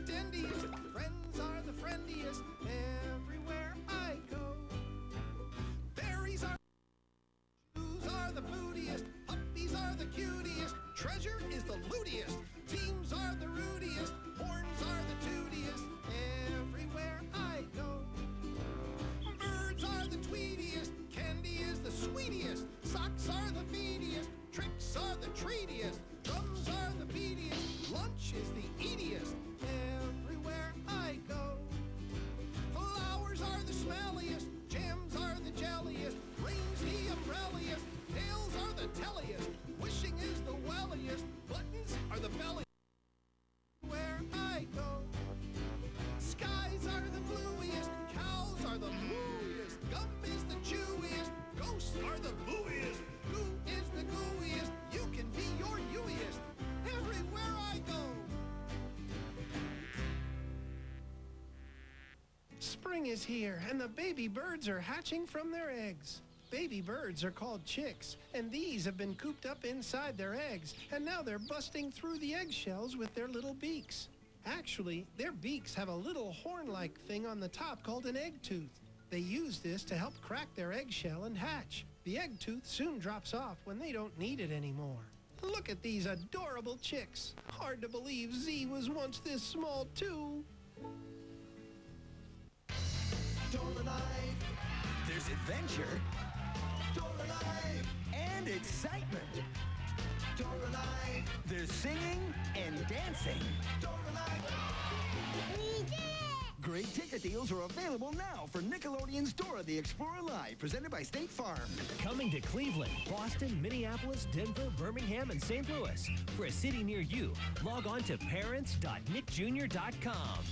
dandiest. Friends are the friendliest everywhere I go. Berries are shoes are the bootiest. Puppies are the cutiest. Treasure is the lootiest. Teams are the rudiest. Horns are the tootiest everywhere I go. Birds are the tweetiest. Candy is the sweetiest. Socks are the beatiest. Tricks are the treatiest. Drums are the beatiest. Lunch is the eatiest everywhere I go. Flowers are the smelliest. Jams are the jelliest. Rain's the umbrelliest. Tails are the telliest. Wishing is the welliest. Buttons are the belliest where I go. Skies are the bluiest. Cows are the mooiest. Gum is the chewiest. Ghosts are the booiest. Goo is the gooiest. You can be your youiest everywhere I go. Spring is here, and the baby birds are hatching from their eggs. Baby birds are called chicks, and these have been cooped up inside their eggs, and now they're busting through the eggshells with their little beaks. Actually, their beaks have a little horn-like thing on the top called an egg tooth. They use this to help crack their eggshell and hatch. The egg tooth soon drops off when they don't need it anymore. Look at these adorable chicks. Hard to believe Z was once this small, too. Dora Life, There's adventure Dora Life, and excitement. Dora Life, There's singing and dancing. Dora Life. We did it! Great ticket deals are available now for Nickelodeon's Dora the Explorer Live, presented by State Farm. Coming to Cleveland, Boston, Minneapolis, Denver, Birmingham, and St. Louis. For a city near you, log on to parents.nickjr.com.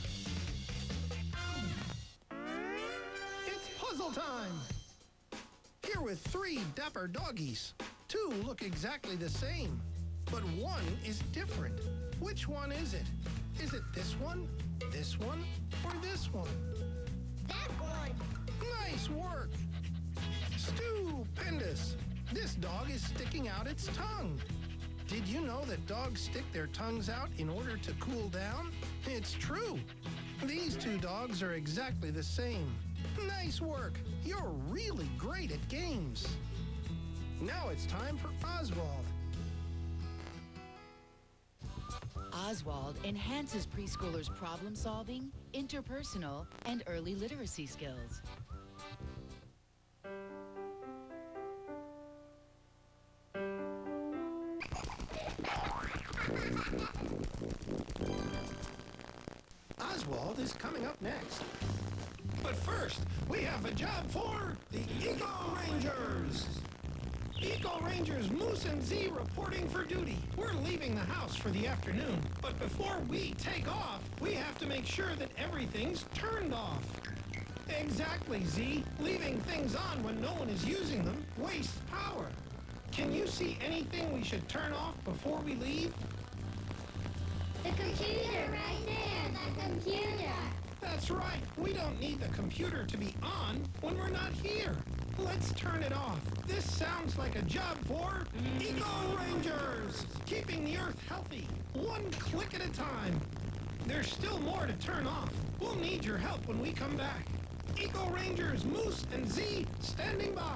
It's puzzle time! Here with 3 dapper doggies. 2 look exactly the same, but 1 is different. Which one is it? Is it this one, or this one? That one! Nice work! Stupendous! This dog is sticking out its tongue. Did you know that dogs stick their tongues out in order to cool down? It's true. These 2 dogs are exactly the same. Nice work! You're really great at games. Now it's time for Oswald. Oswald enhances preschoolers' problem-solving, interpersonal, and early literacy skills. Oswald is coming up next. But first, we have a job for the Eco Rangers. Eco Rangers Moose and Z reporting for duty. We're leaving the house for the afternoon, but before we take off, we have to make sure that everything's turned off. Exactly, Z. Leaving things on when no one is using them wastes power. Can you see anything we should turn off before we leave? The computer right there! The computer! That's right. We don't need the computer to be on when we're not here. Let's turn it off. This sounds like a job for Eco Rangers, keeping the Earth healthy, one click at a time. There's still more to turn off. We'll need your help when we come back. Eco Rangers Moose and Z standing by.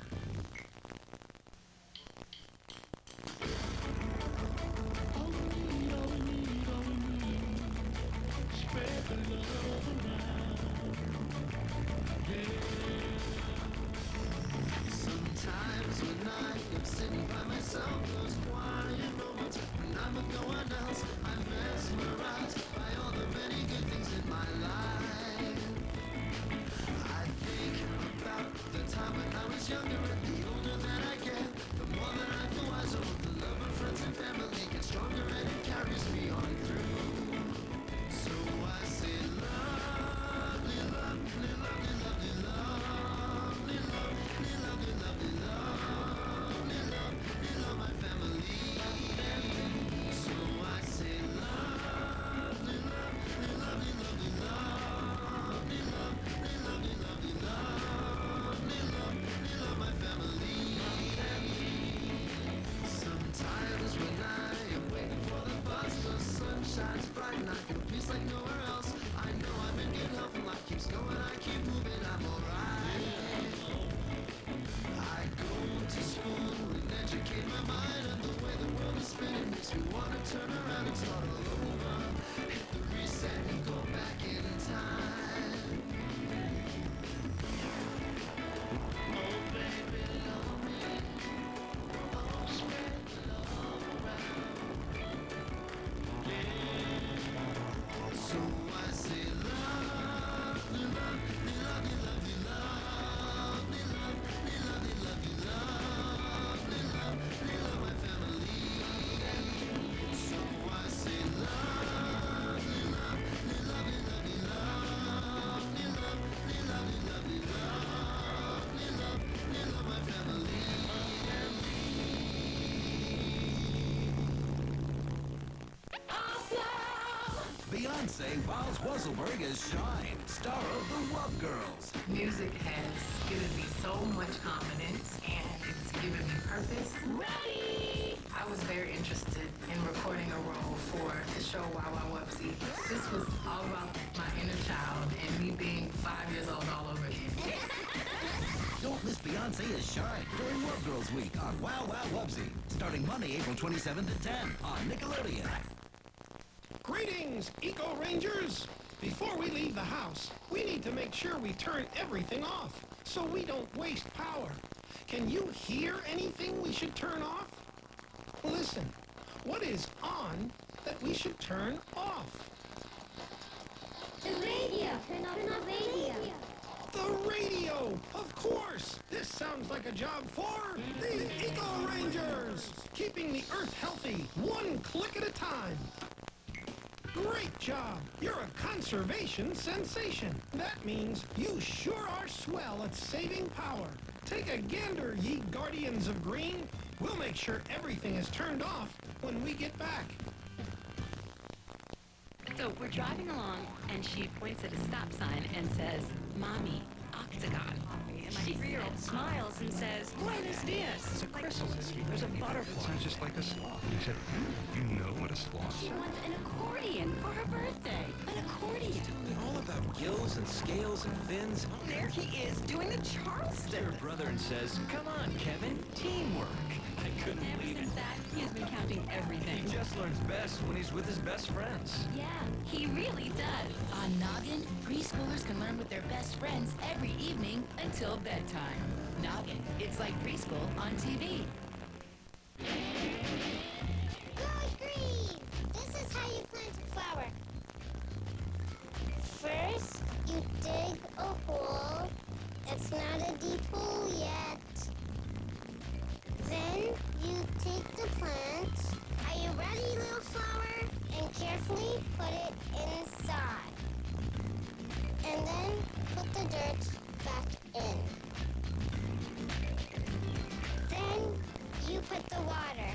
Sometimes when I am sitting by myself, those quiet moments when I'm with no one else, I'm mesmerized by all the many good things in my life. I think about the time when I was younger, and the older that I get, the more that I feel wiser. The love of friends and family gets stronger, and it carries me on through. So I say, lovely, lovely, lovely, lovely, lovely, lovely, lovely, lovely, lovely, lovely, love my family. So I say, lovely, lovely, lovely, lovely, lovely, lovely, lovely, lovely, lovely, lovely, love my family. I feel peace like nowhere else. I know I've been good health and life keeps going. I keep moving, I'm alright. I go to school and educate my mind, and the way the world is spinning makes me want to turn around and start all over. Hit the reset and go back in time. Oh baby, love me. Oh, spread the love around. Yeah. So I say love, love, love, love, love, love, love, love my family. So I say love, love, love, love, love my family and Beyonce whiles Wuzzleberg as Shine, star of the Love Girls. Music has given me so much confidence and it's given me purpose. Ready! I was very interested in recording a role for the show Wow Wow Wupsie. This was all about my inner child and me being 5 years old all over again. Don't miss Beyonce as Shine during Love Girls Week on Wow Wow Wupsie, starting Monday, April 27th at 10 on Nickelodeon. Greetings, Eco Rangers! Before we leave the house, we need to make sure we turn everything off so we don't waste power. Can you hear anything we should turn off? Listen, what is on that we should turn off? The radio. Turn off the radio. The radio! Of course! This sounds like a job for the Eco Rangers! Keeping the Earth healthy, one click at a time. Great job! You're a conservation sensation. That means you sure are swell at saving power. Take a gander, ye guardians of green. We'll make sure everything is turned off when we get back. So we're driving along, and she points at a stop sign and says, "Mommy, octagon." And my 3-year-old smiles and says, "Buenos dias." There's a chrysalis. There's a butterfly. It sounds just like a sloth. He said, you know what a sloth She is. wants an accordion for her birthday. An accordion. All about gills and scales and fins. There he is doing the Charleston. Her brother and says, "Come on, Kevin, teamwork." I couldn't Ever believe it. since that, he has been counting everything. He just learns best when he's with his best friends. Yeah, he really does. On Noggin, preschoolers can learn with their best friends every evening until bedtime. Noggin, it's like preschool on TV. Go green! This is how you plant a flower. First, you dig a hole. It's not a deep hole yet. Then you take the plant. Are you ready, little flower? And carefully put it inside. And then put the dirt back in. Then you put the water.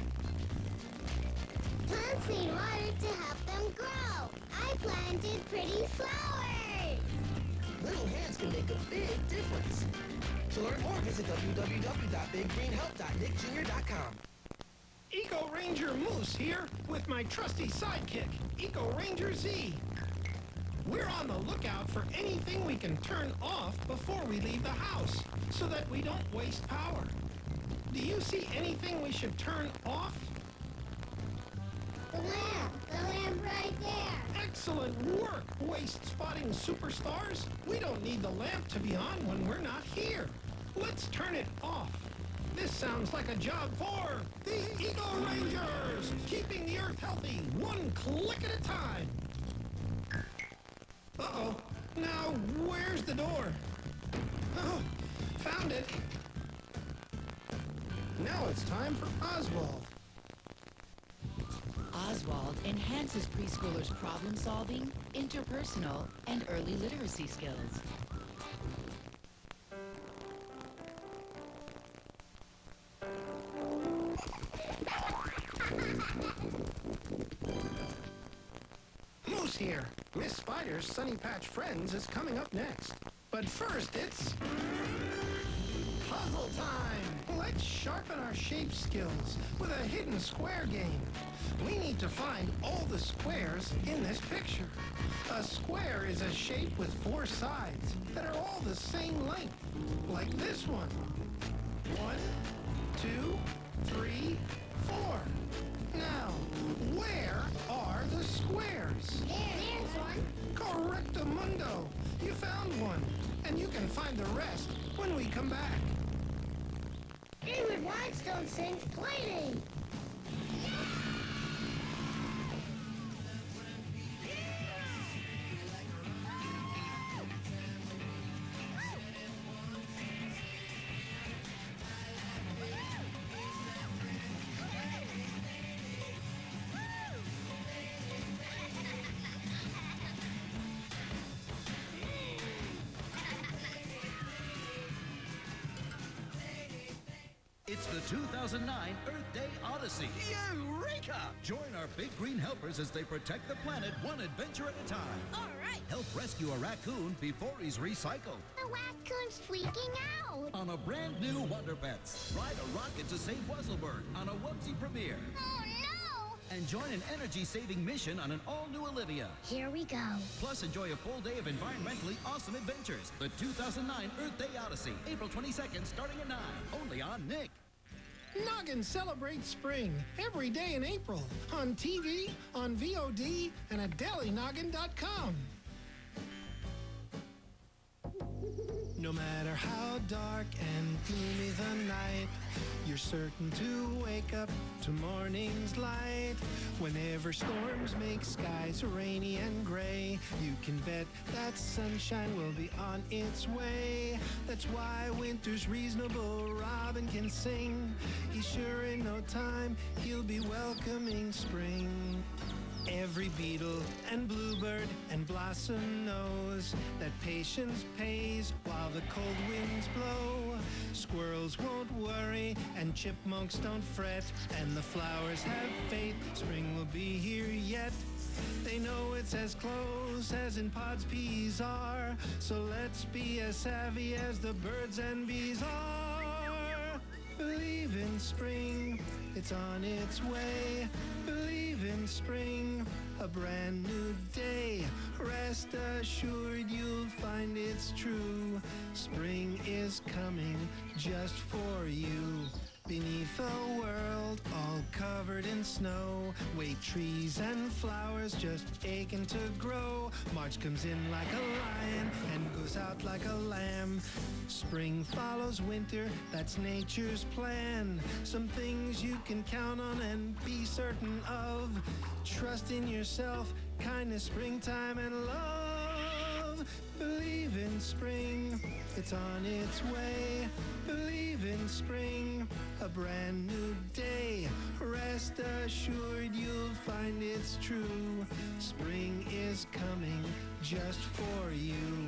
Plants need water to help them grow. I planted pretty flowers. Little hands can make a big difference. To learn more, visit www.biggreenhelp.nickjr.com. Eco Ranger Moose here with my trusty sidekick, Eco Ranger Z. We're on the lookout for anything we can turn off before we leave the house so that we don't waste power. Do you see anything we should turn off? The lamp right there. Excellent work, waste-spotting superstars. We don't need the lamp to be on when we're not here. Let's turn it off. This sounds like a job for the Eco Rangers, keeping the Earth healthy, one click at a time. Uh-oh. Now, where's the door? Oh, found it. Now it's time for Oswald. Oswald enhances preschoolers' problem-solving, interpersonal, and early literacy skills. Moose here. Miss Spider's Sunny Patch Friends is coming up next. But first, it's puzzle time. Let's Let's sharpen our shape skills with a hidden square game. We need to find all the squares in this picture. A square is a shape with 4 sides that are all the same length, like this one. 1, 2, 3, 4. Now, where are the squares? There's one. Correctamundo. You found one, and you can find the rest when we come back. David Whitestone sings Playdate. It's the 2009 Earth Day Odyssey. Eureka! Join our big green helpers as they protect the planet one adventure at a time. All right. Help rescue a raccoon before he's recycled. The raccoon's freaking out. On a brand new Wonder Pets. Ride a rocket to save Wuzzleberg on a Wubsy premiere. Oh, no. And join an energy-saving mission on an all-new Olivia. Here we go. Plus, enjoy a full day of environmentally awesome adventures. The 2009 Earth Day Odyssey, April 22nd, starting at 9. Only on Nick. Noggin celebrates spring every day in April on TV, on VOD, and at DailyNoggin.com. No matter how dark and gloomy the night, you're certain to wake up to morning's light. Whenever storms make skies rainy and gray, you can bet that sunshine will be on its way. That's why winter's reasonable, Robin can sing. He's sure in no time he'll be welcoming spring. Every beetle and bluebird and blossom knows that patience pays while the cold winds blow. Squirrels won't worry and chipmunks don't fret, and the flowers have faith spring will be here yet. They know it's as close as in pods peas are, so let's be as savvy as the birds and bees are. Believe in spring, it's on its way. Believe in spring, a brand new day. Rest assured you'll find it's true. Spring is coming just for you. Beneath a world all covered in snow, wait, trees and flowers just aching to grow. March comes in like a lion and goes out like a lamb. Spring follows winter, that's nature's plan. Some things you can count on and be certain of. Trust in yourself, kindness, springtime, and love. Believe in spring, it's on its way. Believe in spring, a brand new day. Rest assured you'll find it's true. Spring is coming just for you.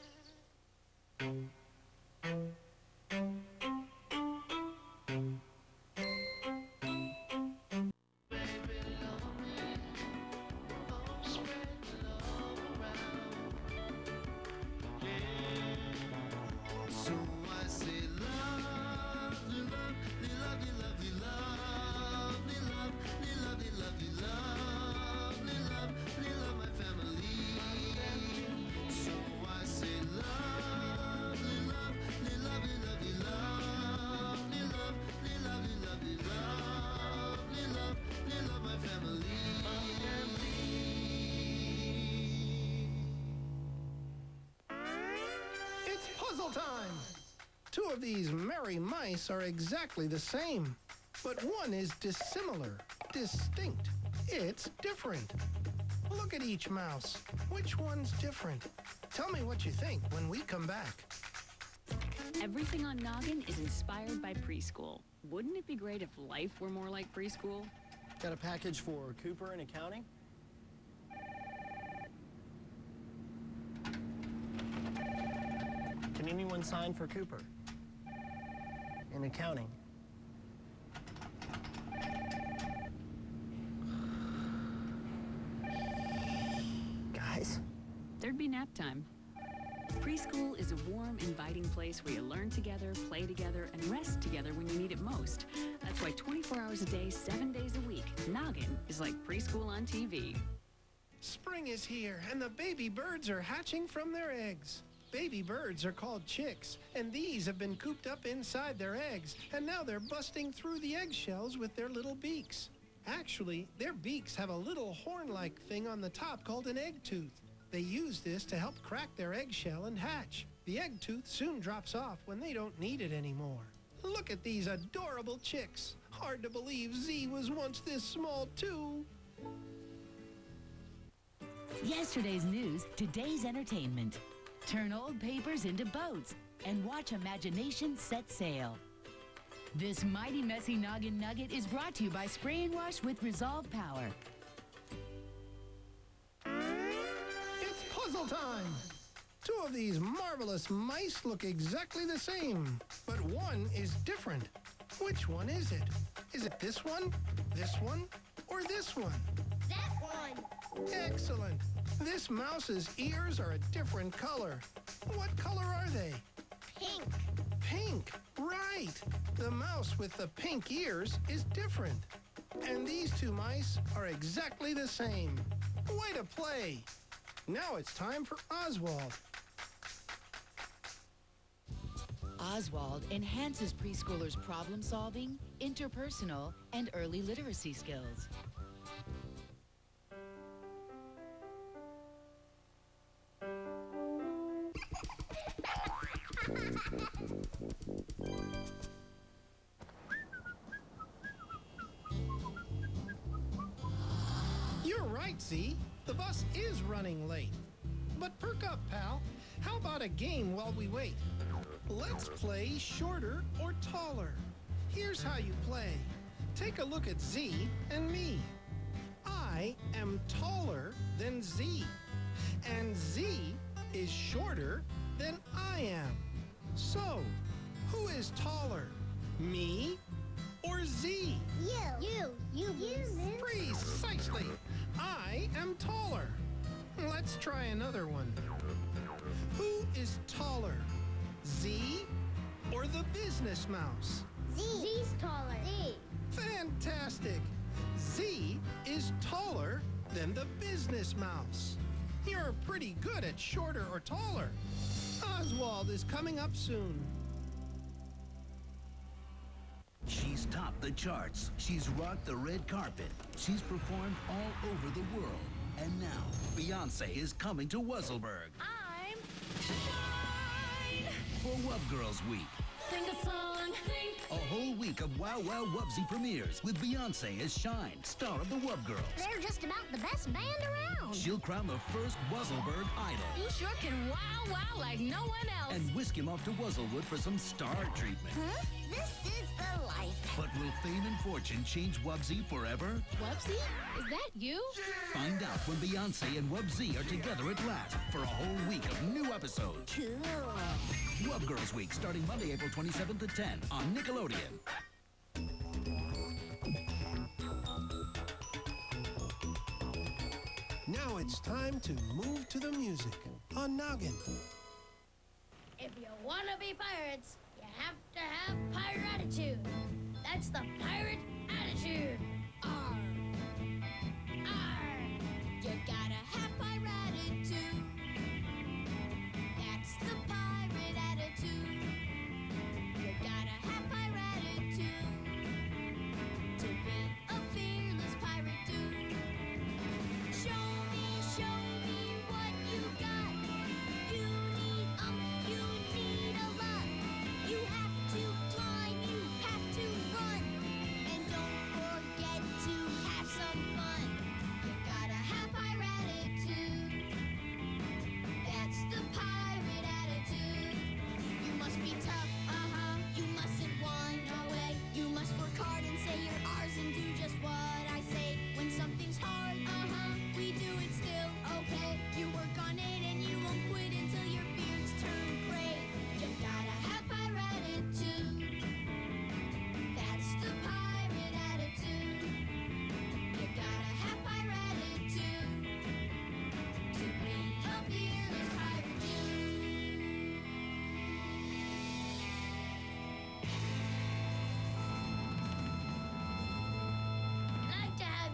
So I say lovely, lovely, lovely, lovely, lovely, lovely, lovely, lovely, lovely, lovely, love my family. So I say lovely, lovely, lovely, lovely, lovely, lovely, lovely, lovely, lovely, lovely, love my family. It's puzzle time! 2 of these merry mice are exactly the same, but one is dissimilar, distinct. It's different. Look at each mouse. Which one's different? Tell me what you think when we come back. Everything on Noggin is inspired by preschool. Wouldn't it be great if life were more like preschool? Got a package for Cooper in accounting? Can anyone sign for Cooper? In accounting. Guys? There'd be nap time. Preschool is a warm, inviting place where you learn together, play together, and rest together when you need it most. That's why 24 hours a day, 7 days a week, Noggin is like preschool on TV. Spring is here, and the baby birds are hatching from their eggs. Baby birds are called chicks, and these have been cooped up inside their eggs, and now they're busting through the eggshells with their little beaks. Actually, their beaks have a little horn-like thing on the top called an egg tooth. They use this to help crack their eggshell and hatch. The egg tooth soon drops off when they don't need it anymore. Look at these adorable chicks. Hard to believe Z was once this small, too. Yesterday's news, today's entertainment. Turn old papers into boats and watch imagination set sail. This mighty messy Noggin Nugget is brought to you by Spray and Wash with Resolve Power. It's puzzle time! Two of these marvelous mice look exactly the same, but one is different. Which one is it? Is it this one, or this one? That one. Excellent! This mouse's ears are a different color. What color are they? Pink. Pink, right. The mouse with the pink ears is different. And these two mice are exactly the same. Way to play. Now it's time for Oswald. Oswald enhances preschoolers' problem solving, interpersonal, and early literacy skills. You're right, Z. The bus is running late. But perk up, pal. How about a game while we wait? Let's play shorter or taller. Here's how you play. Take a look at Z and me. I am taller than Z. And Z is shorter than I am. So, who is taller? Me or Z? You, miss. Precisely. I am taller. Let's try another one. Who is taller? Z or the business mouse? Z's taller. Z. Fantastic. Z is taller than the business mouse. You're pretty good at shorter or taller. Oswald is coming up soon. She's topped the charts. She's rocked the red carpet. She's performed all over the world. And now, Beyonce is coming to Wuzzleburg I'm Shine! for Wub Girls Week. Sing a song, sing. A whole week of Wow Wow Wubsy premieres with Beyonce as Shine, star of the Wub Girls. They're just about the best band around. She'll crown the first Wuzzleburg idol You sure can wow wow like no one else. and whisk him off to Wuzzlewood for some star treatment. Huh? This is the life. But will fame and fortune change Wubsy forever? Whoopsie? Is that you? Find out when Beyonce and Wubsy are together at last for a whole week of new episodes. Cool. Wub Girls Week, starting Monday, April 27th at 10 on Nickelodeon. Now it's time to move to the music on Noggin. If you want to be pirates, you have to have pirate attitude. That's the pirate attitude. Arr. Arr. You gotta have pirate attitude. That's the pirate attitude. You gotta have pirate attitude to be a fearless pirate dude. Show me what you got. You need a lot. You have to climb, you have to run, and don't forget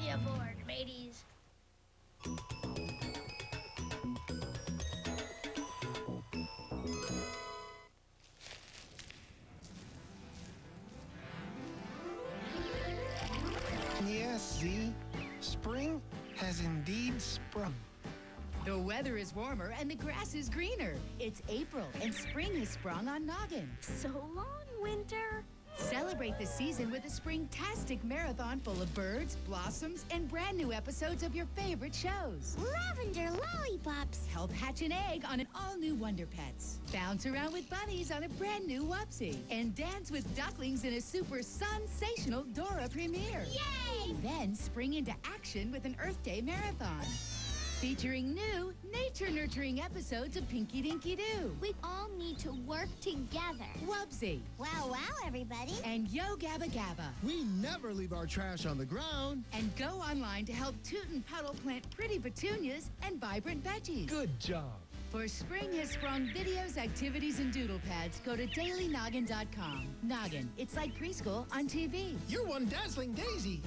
aboard, mateys. Yes, Z. Spring has indeed sprung. The weather is warmer and the grass is greener. It's April and spring has sprung on Noggin. So long, winter. Celebrate the season with a spring-tastic marathon full of birds, blossoms, and brand new episodes of your favorite shows. Lavender lollipops. Help hatch an egg on an all-new Wonder Pets. Bounce around with bunnies on a brand new Wupsie. And dance with ducklings in a super sensational Dora premiere. Yay! Then spring into action with an Earth Day marathon. Featuring new, nature-nurturing episodes of Pinky Dinky Doo. We all need to work together. Wubsy. Wow, everybody. And Yo Gabba Gabba. We never leave our trash on the ground. And go online to help Toot and Puddle plant pretty petunias and vibrant veggies. Good job. For Spring Has Sprung videos, activities, and doodle pads, go to dailynoggin.com. Noggin, it's like preschool on TV. You're one dazzling daisy.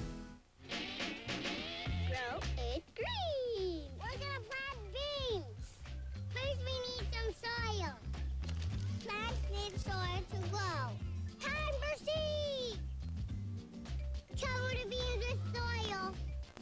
Grow it green. We're gonna plant beans. First, we need some soil. Plants need soil to grow. Time for seed. Cover the beans with soil.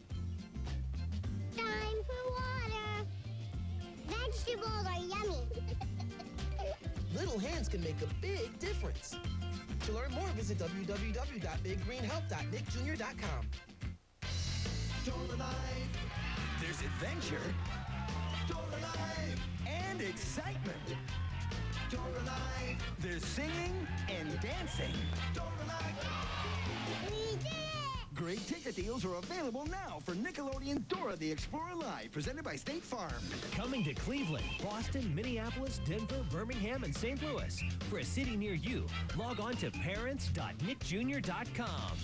Time for water. Vegetables are yummy. Little hands can make a big difference. To learn more, visit www.biggreenhelp.nickjr.com. Dora Life. There's adventure. Dora Life. And excitement. Dora Life. There's singing and dancing. Dora Life. We did it! Great ticket deals are available now for Nickelodeon Dora the Explorer Live, presented by State Farm. Coming to Cleveland, Boston, Minneapolis, Denver, Birmingham, and St. Louis. For a city near you, log on to parents.nickjr.com.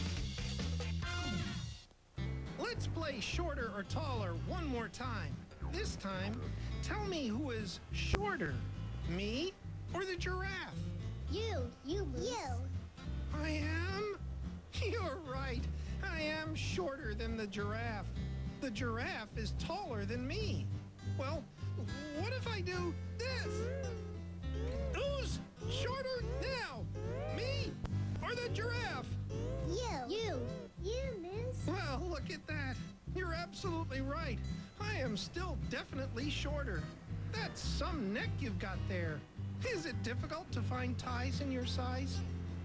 Let's play shorter or taller one more time. This time, tell me who is shorter, me or the giraffe? You. I am? You're right. I am shorter than the giraffe. The giraffe is taller than me. Well, what if I do this? Who's shorter now? Me or the giraffe? You, miss. Well, look at that. You're absolutely right. I am still definitely shorter. That's some neck you've got there. Is it difficult to find ties in your size?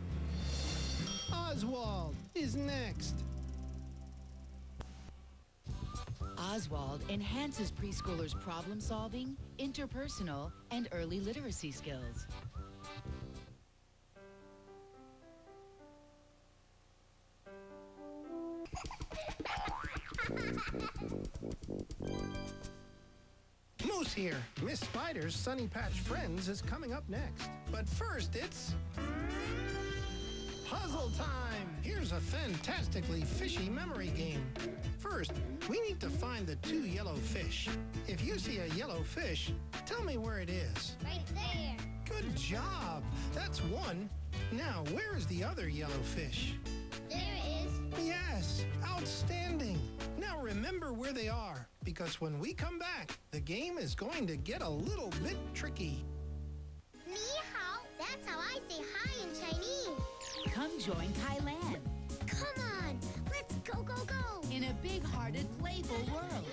Oswald is next. Oswald enhances preschoolers' problem-solving, interpersonal, and early literacy skills. Moose here. Miss Spider's Sunny Patch Friends is coming up next. But first, it's puzzle time. Here's a fantastically fishy memory game. First, we need to find the two yellow fish. If you see a yellow fish, tell me where it is. Right there. Good job. That's one. Now, where is the other yellow fish? There it is. Yes, outstanding. Now remember where they are, because when we come back, the game is going to get a little bit tricky. Ni hao. That's how I say hi in Chinese. Come join Kylan Come on. Let's go, go, go. in a big-hearted, playful world.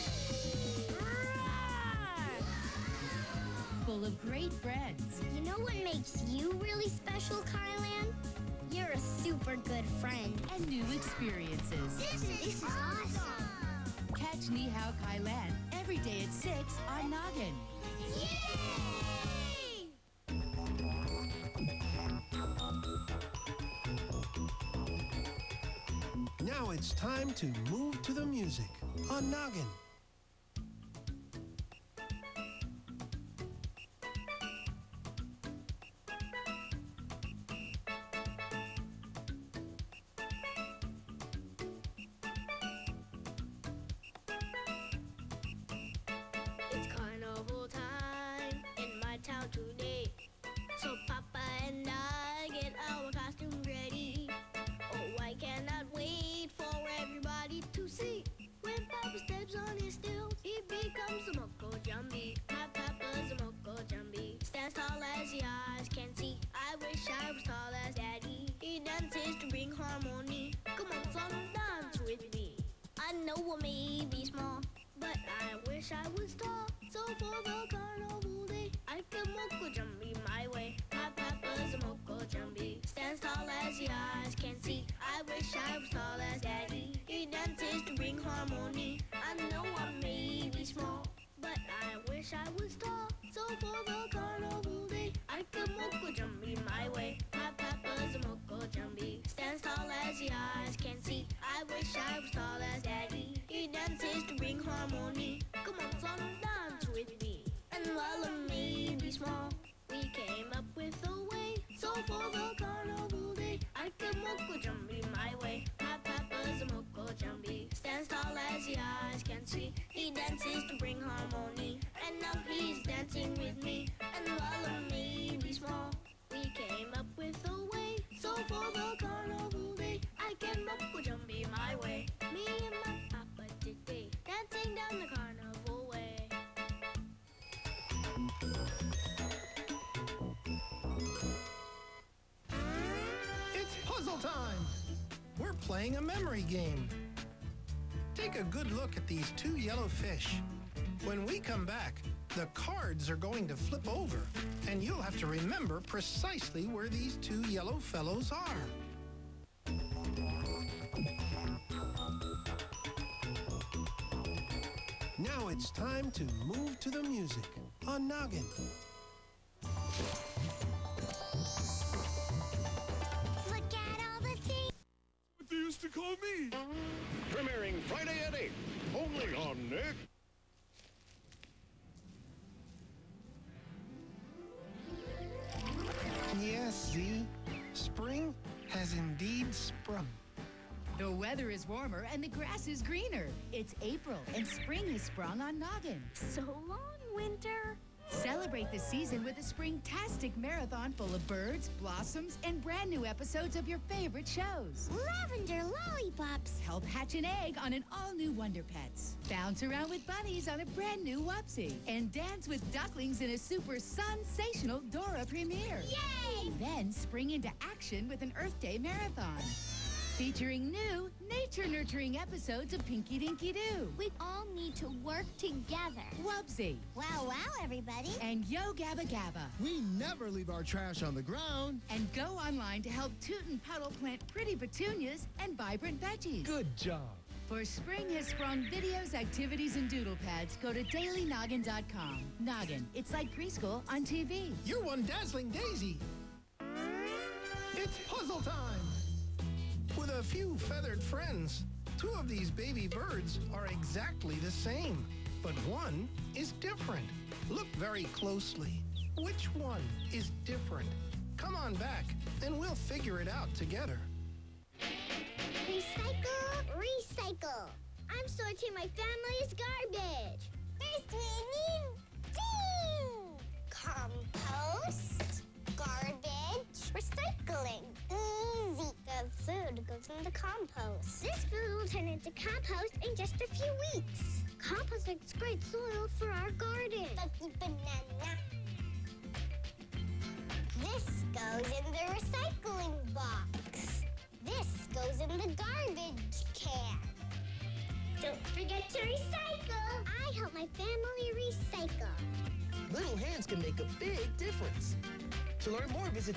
Full of great friends. You know what makes you really special, Kylan? You're a super good friend. And new experiences. This is awesome. Catch Ni Hao Kylan every day at 6 on Noggin. Yay! Now it's time to move to the music on Noggin. It's carnival time in my town today. So Papa and I get our costume ready. Oh, I cannot wait for everybody to the eyes can see. I wish I was tall as Daddy. He dances to bring harmony. Come on, son, dance with me. And while I may be small, we came up with a way. So for the carnival day, I can Moko Jambi my way. My papa's a Moko Jambi. Stands tall as the eyes can see. He dances to bring harmony. And now he's dancing with me. And while I may be small, we came up with a way. So for the carnival day, I can Moko Jambi my way. Me and my papa today, dancing down the carnival way. It's puzzle time! We're playing a memory game. Take a good look at these two yellow fish. When we come back, the cards are going to flip over, and you'll have to remember precisely where these two yellow fellows are. Now it's time to move to the music on Noggin. Look at all the things. What they used to call me. Premiering Friday at 8, only on Nick. Yes, Z, spring has indeed sprung. The weather is warmer and the grass is greener. It's April and spring has sprung on Noggin. So long, winter. Celebrate the season with a spring-tastic marathon full of birds, blossoms, and brand new episodes of your favorite shows. Lavender lollipops. Help hatch an egg on an all-new Wonder Pets. Bounce around with bunnies on a brand new Wupsie. And dance with ducklings in a super sensational Dora premiere. Yay! Then spring into action with an Earth Day marathon. Featuring new, nature-nurturing episodes of Pinky Dinky Doo. We all need to work together. Wubsy. Wow, wow, everybody. And Yo Gabba Gabba. We never leave our trash on the ground. And go online to help Toot and Puddle plant pretty petunias and vibrant veggies. Good job. For spring has sprung videos, activities, and doodle pads, go to dailynoggin.com. Noggin, it's like preschool on TV. You're one dazzling daisy. It's puzzle time. With a few feathered friends, two of these baby birds are exactly the same, but one is different. Look very closely. Which one is different? Come on back, and we'll figure it out together. Recycle, recycle. I'm sorting my family's garbage. First we need compost, garbage, recycling. Easy. The food goes in the compost. This food will turn into compost in just a few weeks. Compost makes great soil for our garden. Lucky banana. This goes in the recycling box. This goes in the garbage can. Don't forget to recycle. I help my family recycle. Little hands can make a big difference. To learn more, visit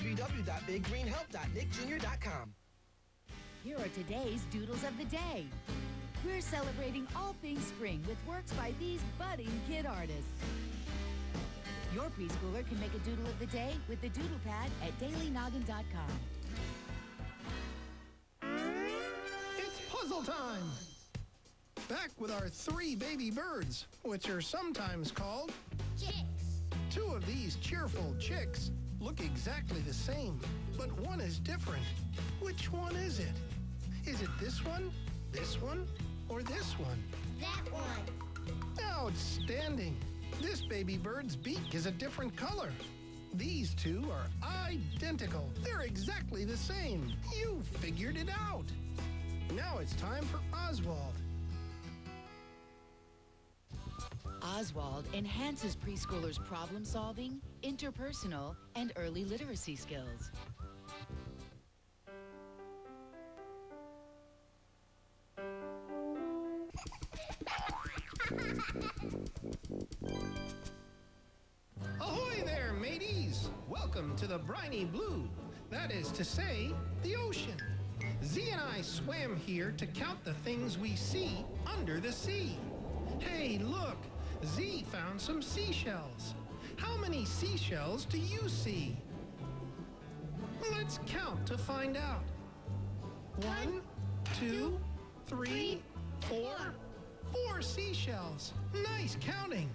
www.biggreenhelp.nickjr.com. Here are today's Doodles of the Day. We're celebrating all things spring with works by these budding kid artists. Your preschooler can make a Doodle of the Day with the Doodle Pad at dailynoggin.com. It's puzzle time. Back with our three baby birds, which are sometimes called chicks. Two of these cheerful chicks look exactly the same, but one is different. Which one is it? Is it this one, or this one? That one. Outstanding. This baby bird's beak is a different color. These two are identical. They're exactly the same. You figured it out. Now it's time for Oswald. Oswald enhances preschoolers' problem-solving, interpersonal, and early literacy skills. Ahoy there, mateys! Welcome to the briny blue. That is to say, the ocean. Z and I swam here to count the things we see under the sea. Hey, look! Z found some seashells. How many seashells do you see? Let's count to find out. 1, 2, 3, 4. 4 seashells. Nice counting.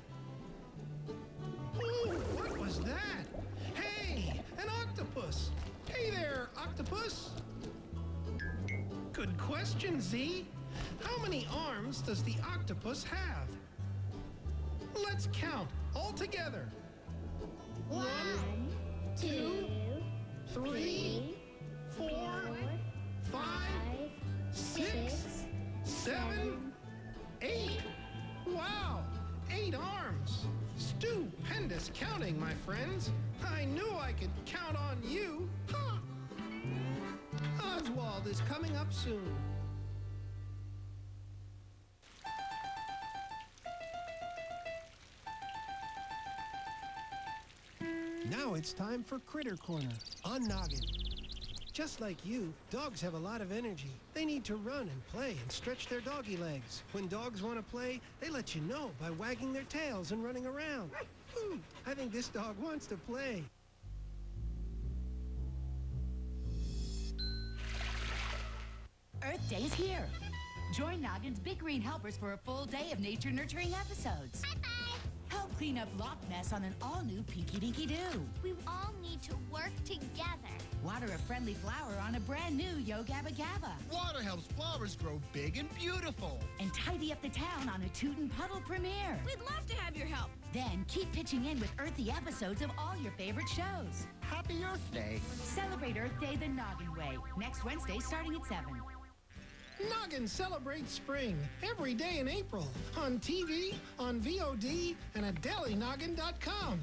Ooh, what was that? Hey, an octopus. Hey there, octopus. Good question, Z. How many arms does the octopus have? Let's count all together. 1, 2, 3, 4, 5, 6, 7, 8. Wow, 8 arms. Stupendous counting, my friends. I knew I could count on you. Huh. Oswald is coming up soon. Now it's time for Critter Corner on Noggin. Just like you, dogs have a lot of energy. They need to run and play and stretch their doggy legs. When dogs want to play, they let you know by wagging their tails and running around. I think this dog wants to play. Earth Day is here. Join Noggin's Big Green Helpers for a full day of nature-nurturing episodes. Bye-bye. Help clean up Loch Ness on an all-new Pinky Dinky Doo. We all need to work together. Water a friendly flower on a brand new Yo Gabba Gabba. Water helps flowers grow big and beautiful. And tidy up the town on a Toot and Puddle premiere. We'd love to have your help. Then keep pitching in with earthy episodes of all your favorite shows. Happy Earth Day. Celebrate Earth Day the Noggin way. Next Wednesday starting at 7. Noggin celebrates spring every day in April on TV, on VOD, and at DailyNoggin.com.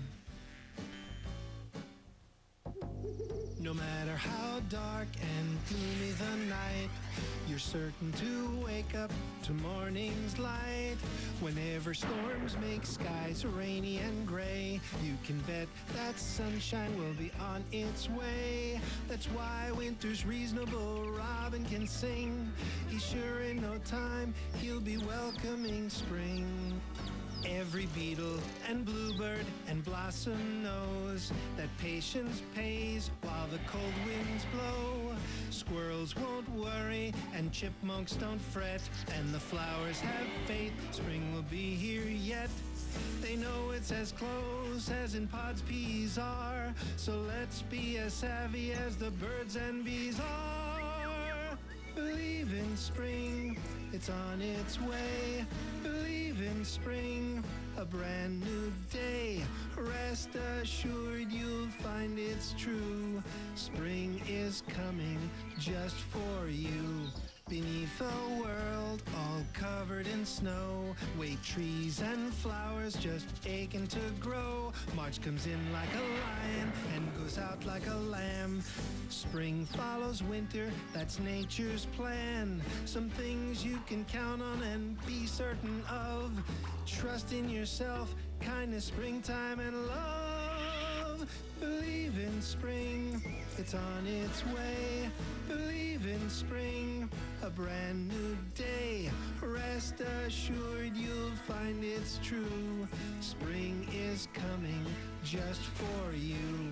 No matter how dark and gloomy the night, you're certain to wake up to morning's light. Whenever storms make skies rainy and gray, you can bet that sunshine will be on its way. That's why winter's reasonable, Robin can sing. He's sure in no time he'll be welcoming spring. Every beetle and bluebird and blossom knows that patience pays while the cold winds blow. Squirrels won't worry and chipmunks don't fret, and the flowers have faith spring will be here yet. They know it's as close as in pods peas are, so let's be as savvy as the birds and bees are. Believe in spring, it's on its way. Believe in spring, a brand new day. Rest assured you'll find it's true. Spring is coming just for you. Beneath a world all covered in snow, wait, trees and flowers just aching to grow. March comes in like a lion and goes out like a lamb. Spring follows winter, that's nature's plan. Some things you can count on and be certain of. Trust in yourself, kindness, springtime, and love. Believe in spring, it's on its way. Believe in spring, a brand new day. Rest assured you'll find it's true. Spring is coming just for you.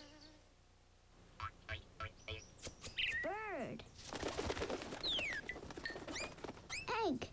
Bird. Egg.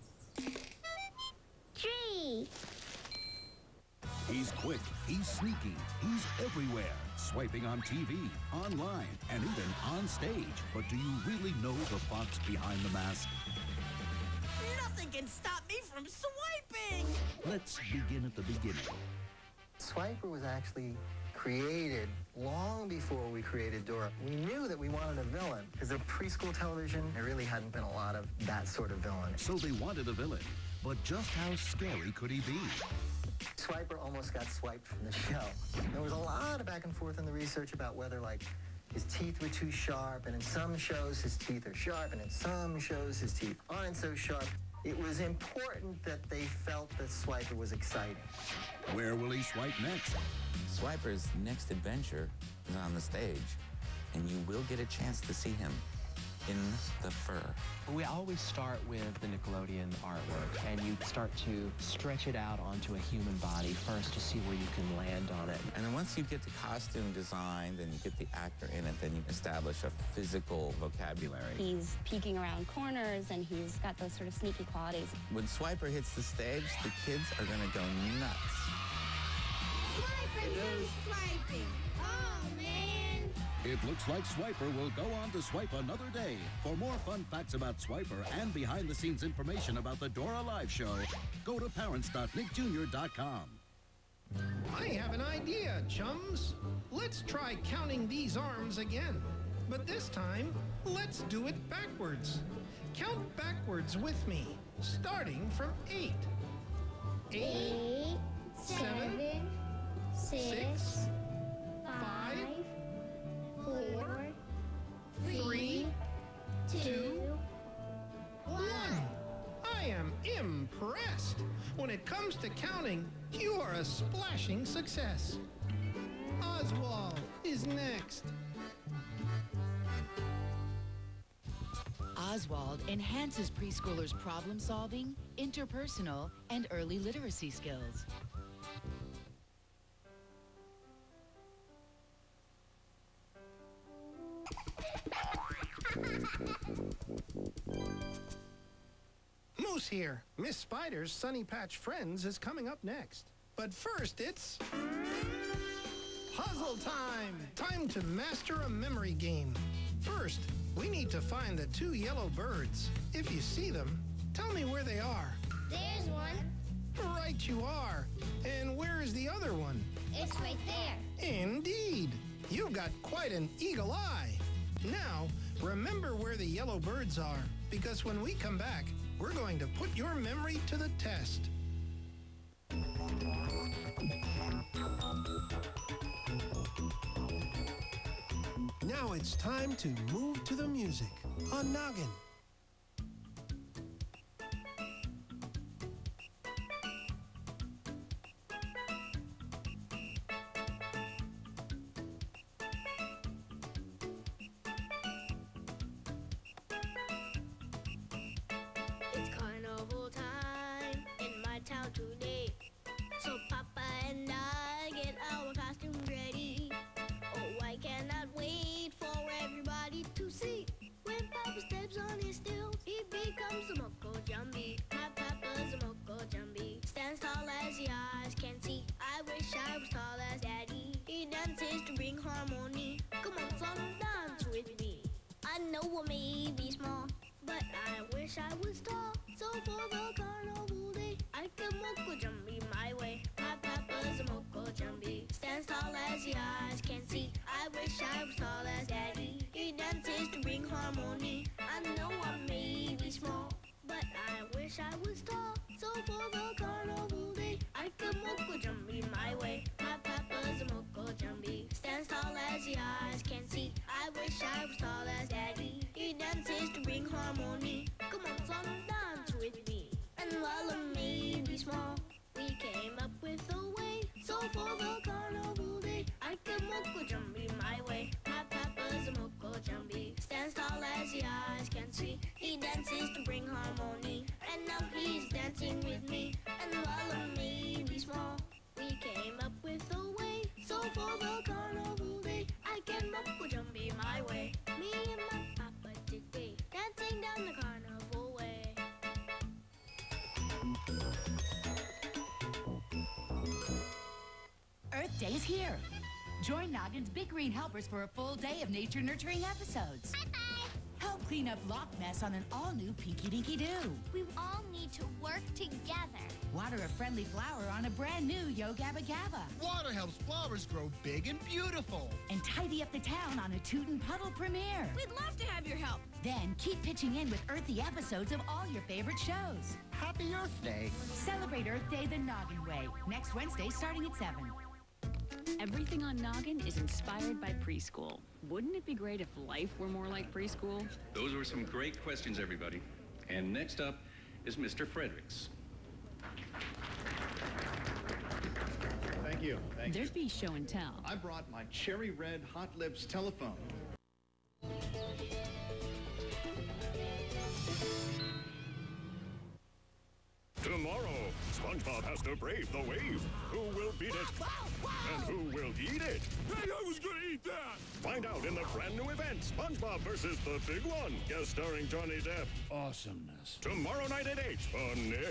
Tree. He's quick, he's sneaky, he's everywhere. Swiping on TV, online, and even on stage. But do you really know the fox behind the mask? Nothing can stop me from swiping! Let's begin at the beginning. Swiper was actually created long before we created Dora. We knew that we wanted a villain, because in preschool television, there really hadn't been a lot of that sort of villain. So they wanted a villain, but just how scary could he be? Swiper almost got swiped from the show. There was a lot of back and forth in the research about whether, like, his teeth were too sharp, and in some shows his teeth are sharp, and in some shows his teeth aren't so sharp. It was important that they felt that Swiper was exciting. Where will he swipe next? Swiper's next adventure is on the stage, and you will get a chance to see him. in the fur. We always start with the Nickelodeon artwork, and you start to stretch it out onto a human body first to see where you can land on it. And then once you get the costume designed and you get the actor in it, then you establish a physical vocabulary. He's peeking around corners, and he's got those sort of sneaky qualities. When Swiper hits the stage, the kids are going to go nuts. Swiper goes swiping. Oh, man. It looks like Swiper will go on to swipe another day. For more fun facts about Swiper and behind-the-scenes information about the Dora Live Show, go to parents.nickjr.com. I have an idea, chums. Let's try counting these arms again. But this time, let's do it backwards. Count backwards with me, starting from 8. 8, 7, 6, 5, 4, 3, 2, 1. I am impressed. When it comes to counting, you are a splashing success. Oswald is next. Oswald enhances preschoolers' problem-solving, interpersonal, and early literacy skills. Moose here. Miss Spider's Sunny Patch Friends is coming up next. But first, it's puzzle time! Time to master a memory game. First, we need to find the 2 yellow birds. If you see them, tell me where they are. There's one. Right you are. And where is the other one? It's right there. Indeed. You've got quite an eagle eye. Now, remember where the yellow birds are, because when we come back, we're going to put your memory to the test. Now it's time to move to the music on Noggin. It's carnival time in my town today. So Papa and I get our costumes ready. Oh, I cannot wait for everybody to see. When Papa steps on his stilts, he becomes a Moko Jambi. My Papa's a Moko Jambi. Stands tall as the eyes can see. I wish I was tall as Daddy. He dances to bring harmony. Come on, son, dance with me. I know I may be small, but I wish I was tall. So for the carnival day, I can Moko Jambi my way. My Papa's a Moko Jambi. Stands tall as the eyes can see. I wish I was tall as Daddy. He dances to bring harmony. I know I may be small, but I wish I was tall. So for the carnival day, I can Moko Jambi my way. My Papa's a Moko Jambi. Stands tall as the eyes can see. I wish I was tall as Daddy. He dances to bring harmony. Come on, son, dance with me. And while I may be small, we came up with a way. So for the carnival day, I can Moko Jambi my way. My Papa's a Moko Jambi. Stands tall as the eyes can see. He dances to bring harmony. And now he's dancing with me. And while I may be small, we came up with a way. So for the carnival day, I can Moko Jambi my way. Me and my Papa today, dancing down the carnival way. Earth Day is here. Join Noggin's Big Green Helpers for a full day of nature-nurturing episodes. Help clean up lock mess on an all-new Pinky Dinky Doo. We all need to work together. Water a friendly flower on a brand new Yo Gabba Gabba. Water helps flowers grow big and beautiful. And tidy up the town on a Tootin' Puddle premiere. We'd love to have your help. Then keep pitching in with earthy episodes of all your favorite shows. Happy Earth Day. Celebrate Earth Day the Noggin way. Next Wednesday starting at 7. Everything on Noggin is inspired by preschool. Wouldn't it be great if life were more like preschool? Those were some great questions, everybody. And next up is Mr. Fredericks. Thank you. Thank you. There'd be show and tell. I brought my cherry red Hot Lips telephone. has to brave the wave? Who will beat it? And who will eat it? Hey, I was gonna eat that! Find out in the brand new event, SpongeBob versus the Big One, guest starring Johnny Depp. Awesomeness. Tomorrow night at 8 on Nick.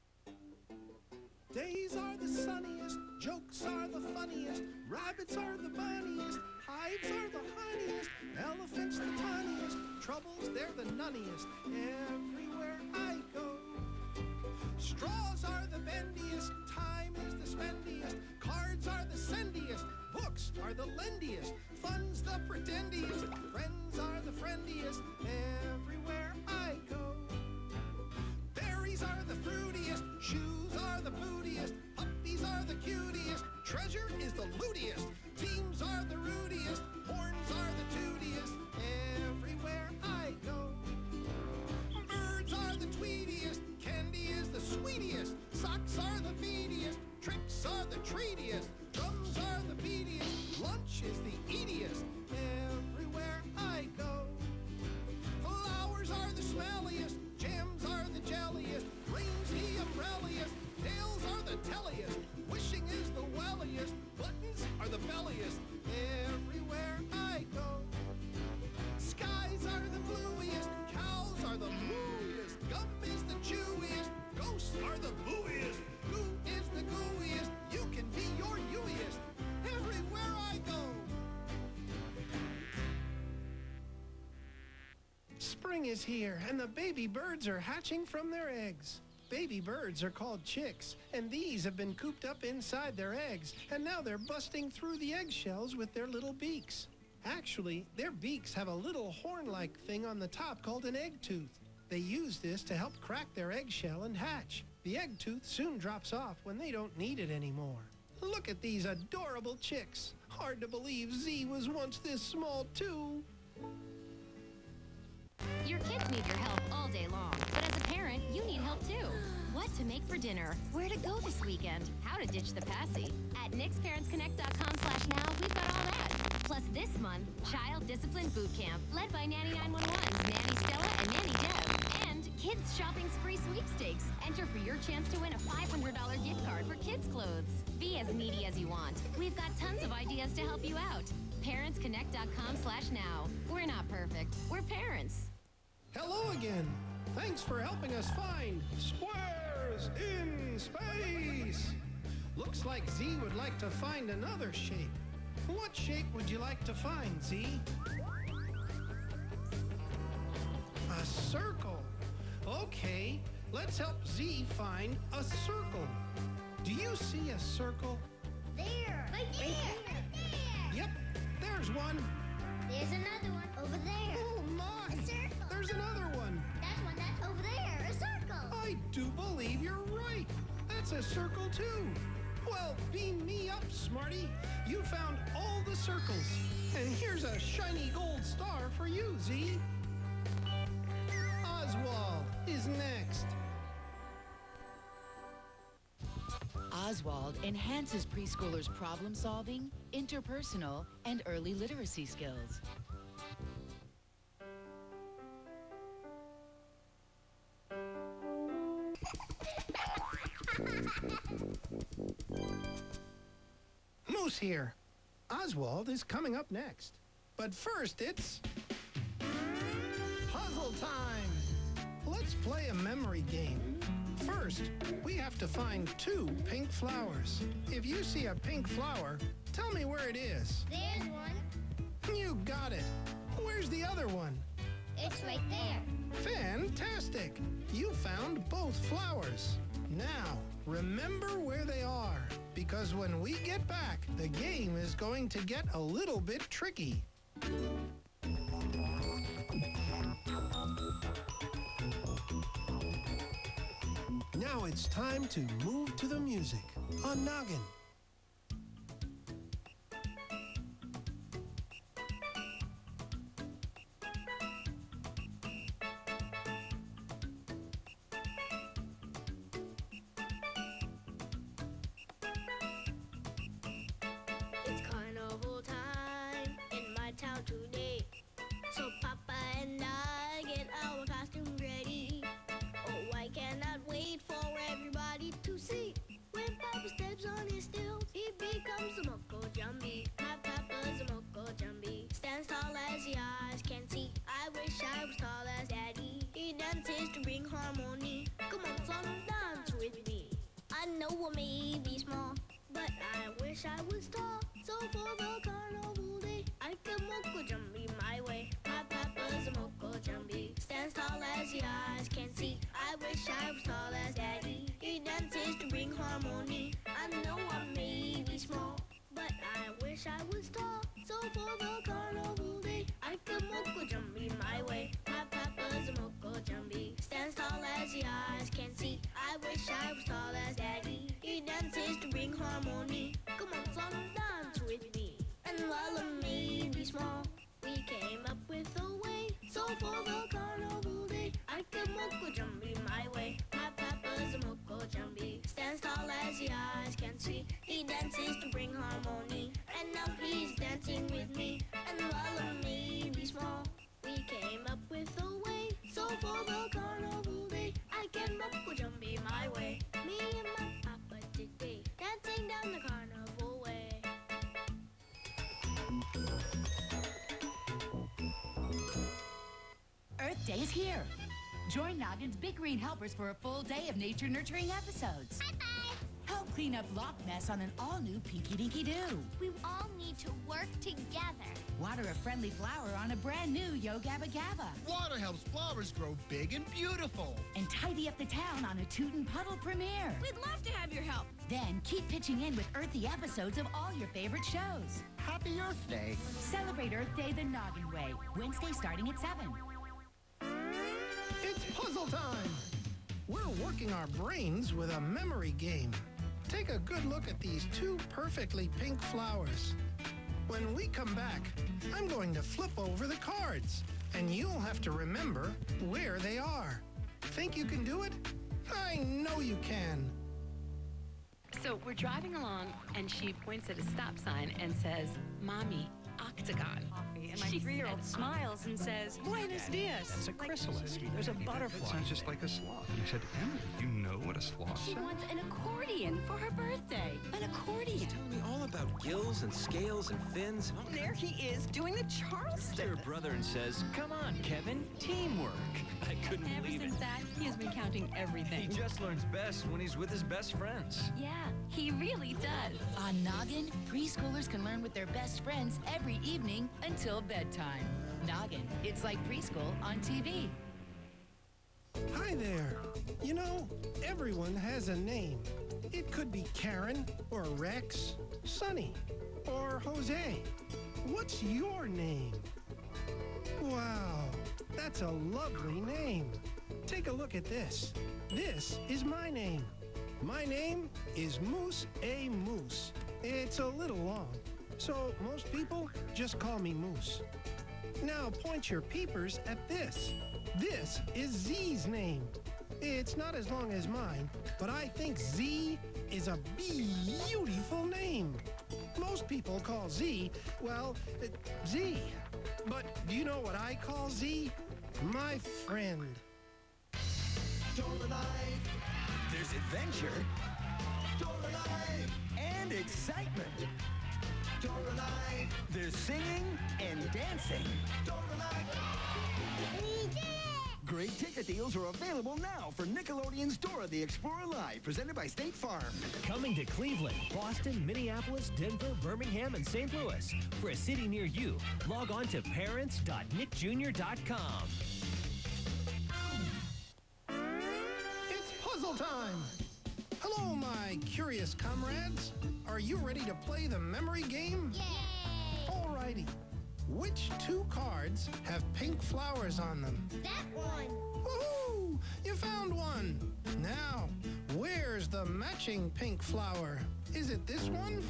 Days are the sunniest, jokes are the funniest, rabbits are the bunniest, hives are the honeyest, elephants the tiniest, troubles they're the nunniest, everywhere I go. Straws are the bendiest, time is the spendiest, cards are the sendiest, books are the lendiest, fun's the pretendiest, friends are the friendiest, everywhere I go. Berries are the fruitiest, shoes are the bootiest, puppies are the cutiest, treasure is the lootiest, teams are the rootiest, horns are the tootiest, everywhere I go. Birds are the tweetiest, candy is the sweetiest, socks are the feediest, tricks are the treatiest, drums are the beatiest, lunch is the eatiest, everywhere I go. Flowers are the smelliest, jams are the jelliest, rain's the umbrelliest, tails are the telliest, wishing is the welliest, buttons are the belliest, everywhere I go. Skies are the bluiest, cows are the mooiest, gum is the chewiest, ghosts are the booiest, goo is the gooiest, you can be your youiest, everywhere I go. Spring is here, and the baby birds are hatching from their eggs. Baby birds are called chicks, and these have been cooped up inside their eggs, and now they're busting through the eggshells with their little beaks. Actually, their beaks have a little horn-like thing on the top called an egg tooth. They use this to help crack their eggshell and hatch. The egg tooth soon drops off when they don't need it anymore. Look at these adorable chicks. Hard to believe Z was once this small, too. Your kids need your help all day long, but as a parent, you need help too. What to make for dinner, where to go this weekend, how to ditch the passy. At nixparentsconnect.com/now, we've got all that. Plus this month, Child Discipline Boot Camp, led by Nanny 911's Nanny Stella and Nanny Deb. And Kids Shopping Spree Sweepstakes. Enter for your chance to win a $500 gift card for kids' clothes. Be as needy as you want. We've got tons of ideas to help you out. ParentsConnect.com/now. We're not perfect. We're parents. Hello again. Thanks for helping us find squares in space. Looks like Z would like to find another shape. What shape would you like to find, Z? A circle. Okay, let's help Z find a circle. Do you see a circle? There. Right there. Right there. Yep, there's one. There's another one over there. Oh my! A circle. There's another one. That's one that's over there. A circle. I do believe you're right. That's a circle too. Well, beam me up, Smarty. You found all the circles. And here's a shiny gold star for you, Z. Oswald is next. Oswald enhances preschoolers' problem solving, interpersonal, and early literacy skills. Moose here. Oswald is coming up next. But first, it's puzzle time. Let's play a memory game. First, we have to find 2 pink flowers. If you see a pink flower, tell me where it is. There's one. You got it. Where's the other one? It's right there. Fantastic. You found both flowers. Now, remember where they are, because when we get back, the game is going to get a little bit tricky. Now it's time to move to the music on Noggin. It's carnival time in my town today. So Papa and I get our costume ready. Oh, I cannot wait for everybody to see. dances to bring harmony. Come on, song, dance with me. I know I may be small, but I wish I was tall. So for the carnival day, I can moko jumpy my way. My papa's a moko jumpy, stands tall as the eyes can see. I wish I was tall as Daddy. He dances to bring harmony. I know I may be small, but I wish I was tall. So for the carnival day, I can moko jumpy my way. My papa's a moko jumpy, stands tall as the eyes can see. I wish I was tall as Daddy. He dances to bring harmony. Come on, song, dance with me. And while I may be small, we came up with a way. So for the carnival day, I can moko jumpy my way. My papa's a moko jumpy, stands tall as the eyes can see. He dances to bring harmony, and now he's dancing with me. And while I may be small, we came up with a way. So for the carnival day, I can moko jumpy my way. Me and my papa today, dancing down the carnival way. Earth Day is here. Join Noggin's Big Green Helpers for a full day of nature nurturing episodes. Bye-bye. Help clean up Loch Ness on an all-new Pinky Dinky Doo. We all need to work together. Water a friendly flower on a brand new Yo Gabba Gabba. Water helps flowers grow big and beautiful. And tidy up the town on a Tootin' Puddle premiere. We'd love to have your help. Then keep pitching in with earthy episodes of all your favorite shows. Happy Earth Day. Celebrate Earth Day the Noggin way. Wednesday starting at 7. It's puzzle time! We're working our brains with a memory game. Take a good look at these two perfectly pink flowers. When we come back, I'm going to flip over the cards, and you'll have to remember where they are. Think you can do it? I know you can. So we're driving along, and she points at a stop sign and says, Mommy, octagon. And my 3-year-old smiles and says, Buenos dias. That's a chrysalis. There's a It butterfly. sounds just like a sloth. And I said, Emily, you know what a sloth She sounds? wants an accordion for her birthday. An accordion. Telling me all about gills and scales and fins. There he is doing the Charleston. Her brother and says, "Come on, Kevin, teamwork." I couldn't Ever believe since it. that, he has been counting everything. He just learns best when he's with his best friends. Yeah, he really does. On Noggin, preschoolers can learn with their best friends every evening until bedtime. Noggin, it's like preschool on TV. Hi there. You know, everyone has a name. It could be Karen, or Rex, Sonny, or Jose. What's your name? Wow, that's a lovely name. Take a look at this. This is my name. My name is Moose A. Moose. It's a little long, so most people just call me Moose. Now point your peepers at this. This is Z's name. It's not as long as mine, but I think Z is a beautiful name. Most people call Z, well, Z. But do you know what I call Z? My friend. Dora Life. There's adventure. Dora Life. And excitement. Dora Life. There's singing and dancing. Dora Life. We did it! Great ticket deals are available now for Nickelodeon's Dora the Explorer Live, presented by State Farm. Coming to Cleveland, Boston, Minneapolis, Denver, Birmingham, and St. Louis. For a city near you, log on to parents.nickjr.com. It's puzzle time! Hello, my curious comrades. Are you ready to play the memory game? Yay! Alrighty. Which two cards have pink flowers on them? That one. Woohoo! You found one! Now, where's the matching pink flower? Is it this one?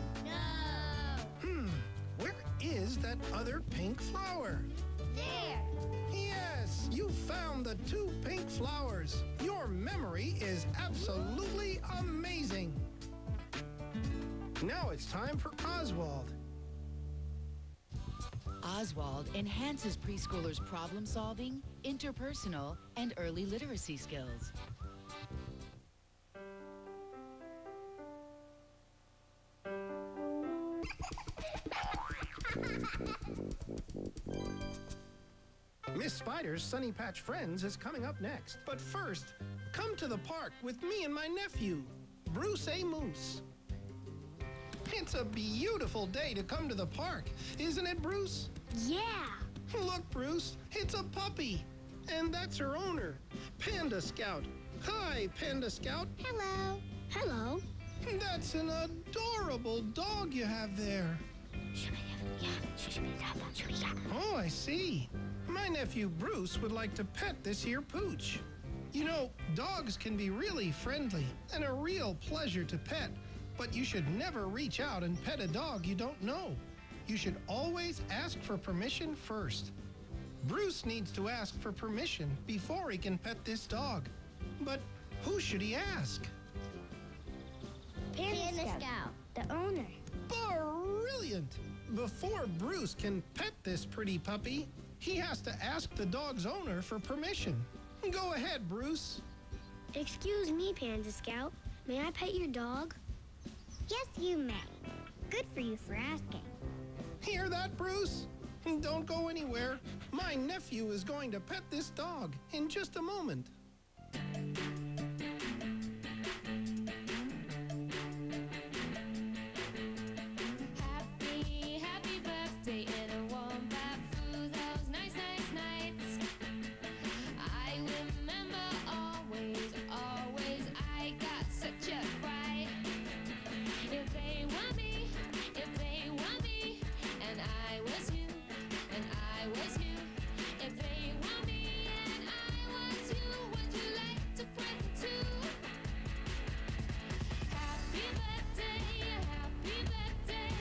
No. Where is that other pink flower? There. Yes, you found the two pink flowers. Your memory is absolutely amazing. Now it's time for Oswald. Oswald enhances preschoolers' problem solving, interpersonal, and early literacy skills. Miss Spider's Sunny Patch Friends is coming up next. But first, come to the park with me and my nephew, Bruce A. Moose. It's a beautiful day to come to the park, isn't it, Bruce? Yeah. Look, Bruce, it's a puppy. And that's her owner, Panda Scout. Hi, Panda Scout. Hello. Hello. That's an adorable dog you have there. Oh, I see. My nephew Bruce would like to pet this here pooch. You know, dogs can be really friendly and a real pleasure to pet, but you should never reach out and pet a dog you don't know. You should always ask for permission first. Bruce needs to ask for permission before he can pet this dog. But who should he ask? Panda Scout, the owner. Brilliant! Before Bruce can pet this pretty puppy, he has to ask the dog's owner for permission. Go ahead, Bruce. Excuse me, Panda Scout. May I pet your dog? Yes, you may. Good for you for asking. Hear that, Bruce? Don't go anywhere. My nephew is going to pet this dog in just a moment. Happy birthday in a warm bath through those nice nights. I remember always, I got such a fright. If they want me, and I was you, if they want me and I was you, would you like to present too? Happy birthday, happy birthday.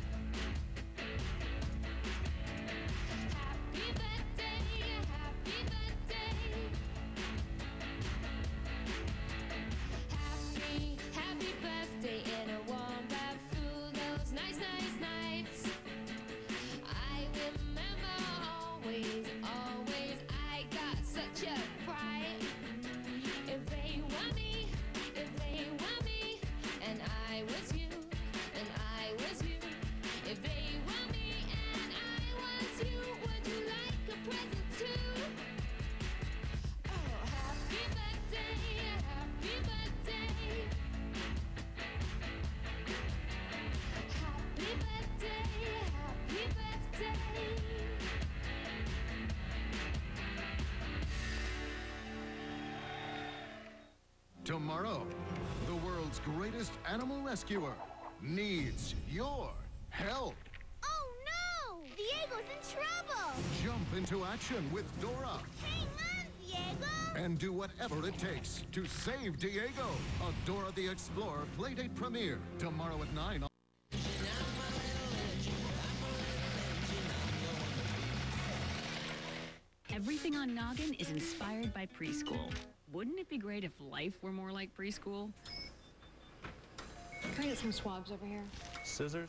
Happy birthday, happy birthday. Happy birthday in a warm bath through those nice nights. I remember always, I got such a fright. If they want me, and I was you, if they want me and I was you, would you like a present too? Oh, happy birthday, happy birthday. Happy birthday, happy birthday. Tomorrow, the world's greatest animal rescuer needs your help. Oh no! Diego's in trouble! Jump into action with Dora Hang on, Diego! and do whatever it takes to save Diego. A Dora the Explorer Playdate premiere tomorrow at 9 on Everything on Noggin is inspired by preschool. Wouldn't it be great if life were more like preschool? Can I get some swabs over here? Scissors?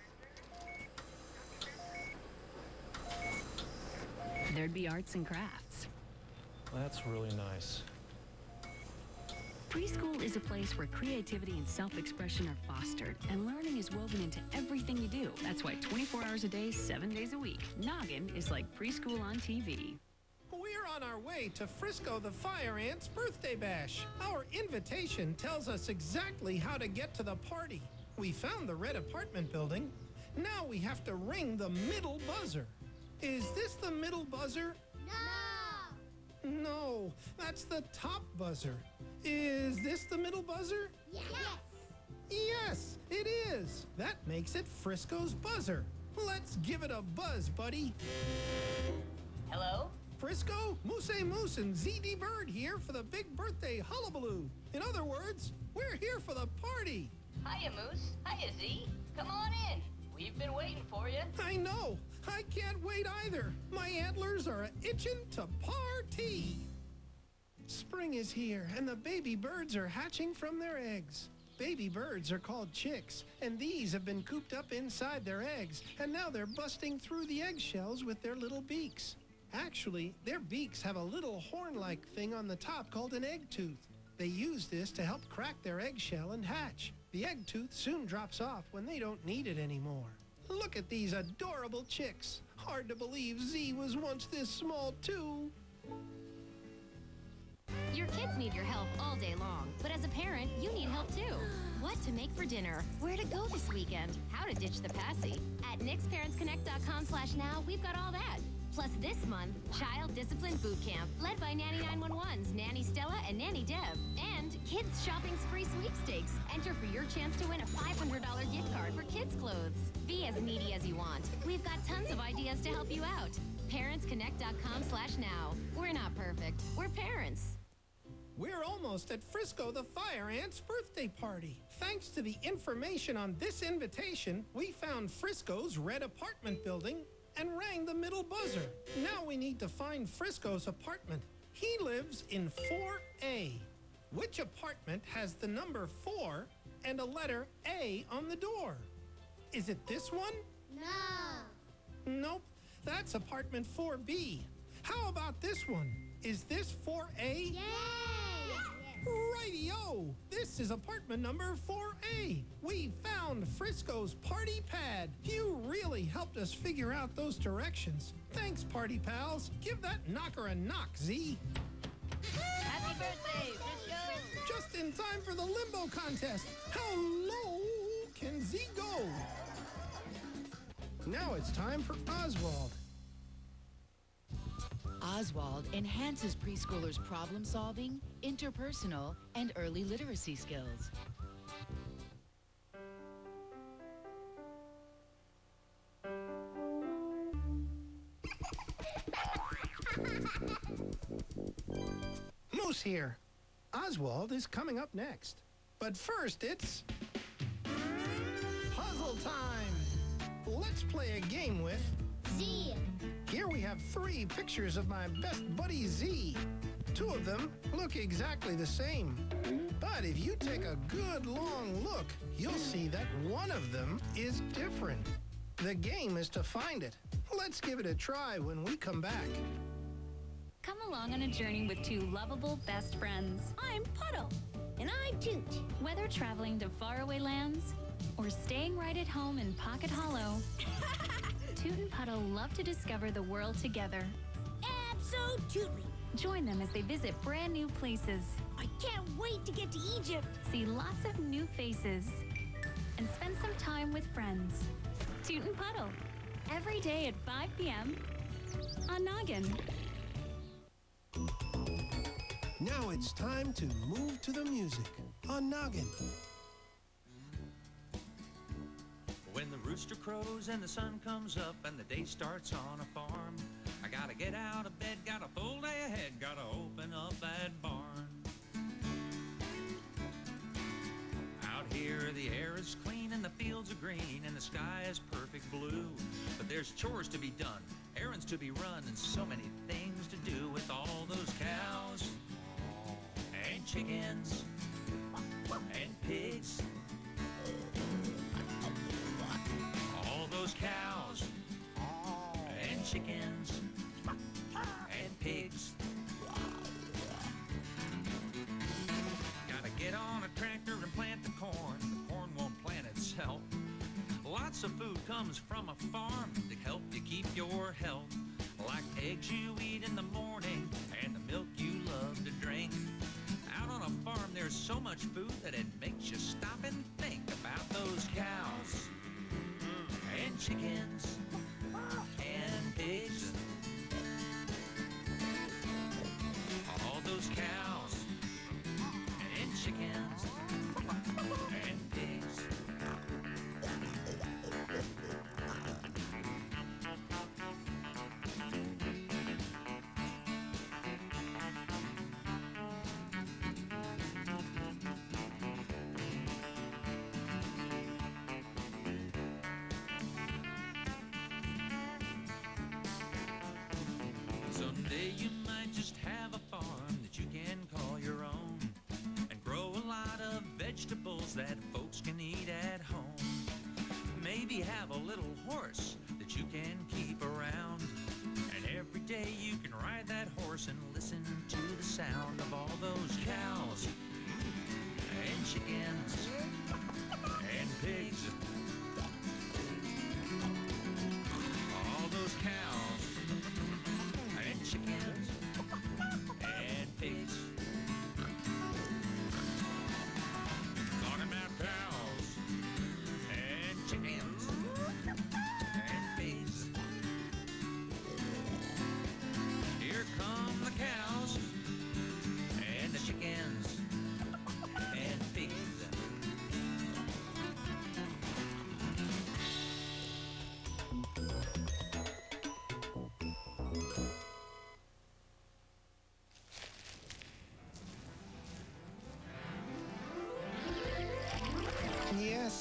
There'd be arts and crafts. That's really nice. Preschool is a place where creativity and self-expression are fostered, and learning is woven into everything you do. That's why 24 hours a day, 7 days a week, Noggin is like preschool on TV. We're on our way to Frisco the Fire Ant's birthday bash. Our invitation tells us exactly how to get to the party. We found the red apartment building. Now we have to ring the middle buzzer. Is this the middle buzzer? No! No, that's the top buzzer. Is this the middle buzzer? Yes! Yes, it is. That makes it Frisco's buzzer. Let's give it a buzz, buddy. Hello? Frisco, Moose Moose and ZD Bird here for the big birthday hullabaloo. In other words, we're here for the party. Hiya, Moose. Hiya, Z. Come on in. We've been waiting for you. I know. I can't wait either. My antlers are itching to party. Spring is here, and the baby birds are hatching from their eggs. Baby birds are called chicks, and these have been cooped up inside their eggs, and now they're busting through the eggshells with their little beaks. Actually, their beaks have a little horn-like thing on the top called an egg tooth. They use this to help crack their eggshell and hatch. The egg tooth soon drops off when they don't need it anymore. Look at these adorable chicks. Hard to believe Z was once this small, too. Your kids need your help all day long, but as a parent, you need help too. What to make for dinner, where to go this weekend, how to ditch the passy. At NixParentsConnect.com/now, we've got all that. Plus this month, Child Discipline Boot Camp, led by Nanny 911's Nanny Stella and Nanny Deb. And Kids Shopping Spree Sweepstakes. Enter for your chance to win a $500 gift card for kids' clothes. Be as needy as you want. We've got tons of ideas to help you out. ParentsConnect.com/now. We're not perfect. We're parents. We're almost at Frisco the Fire Ant's birthday party. Thanks to the information on this invitation, we found Frisco's red apartment building and rang the middle buzzer. Now we need to find Frisco's apartment. He lives in 4A. Which apartment has the number 4 and a letter A on the door? Is it this one? No. Nope, that's apartment 4B. How about this one? Is this 4A? Yay! Righty-o! This is apartment number 4A. We found Frisco's party pad. You really helped us figure out those directions. Thanks, party pals. Give that knocker a knock, Z. Happy birthday, Frisco! Just in time for the limbo contest. How low can Z go? Now it's time for Oswald. Oswald enhances preschoolers' problem-solving, interpersonal, and early literacy skills. Moose here. Oswald is coming up next. But first, it's puzzle time. Let's play a game with Z. Here we have 3 pictures of my best buddy Z. 2 of them look exactly the same. But if you take a good long look, you'll see that one of them is different. The game is to find it. Let's give it a try when we come back. Come along on a journey with 2 lovable best friends. I'm Puddle. And I'm Toot. Whether traveling to faraway lands or staying right at home in Pocket Hollow, Toot and Puddle love to discover the world together. Absolutely. Join them as they visit brand new places. I can't wait to get to Egypt. See lots of new faces. And spend some time with friends. Toot and Puddle. Every day at 5 p.m. on Noggin. Now it's time to move to the music on Noggin. When the rooster crows and the sun comes up and the day starts on a farm, I gotta get out of bed, got a full day ahead, gotta open up that barn. Out here the air is clean and the fields are green and the sky is perfect blue. But there's chores to be done, errands to be run, and so many things to do with all those cows and chickens and pigs. All those cows and chickens and pigs. Gotta get on a tractor and plant the corn. The corn won't plant itself. Lots of food comes from a farm to help you keep your health. Like eggs you eat in the morning and the milk you love to drink. Out on a farm there's so much food that it makes you stop and think about those cows and chickens and pigs. All those cows and chickens and pigs. Someday you might just have a farm that you can call your own and grow a lot of vegetables that folks can eat at home. Maybe have a little horse that you can keep around, and every day you can ride that horse and listen to the sound of all those cows and chickens and pigs. All those cows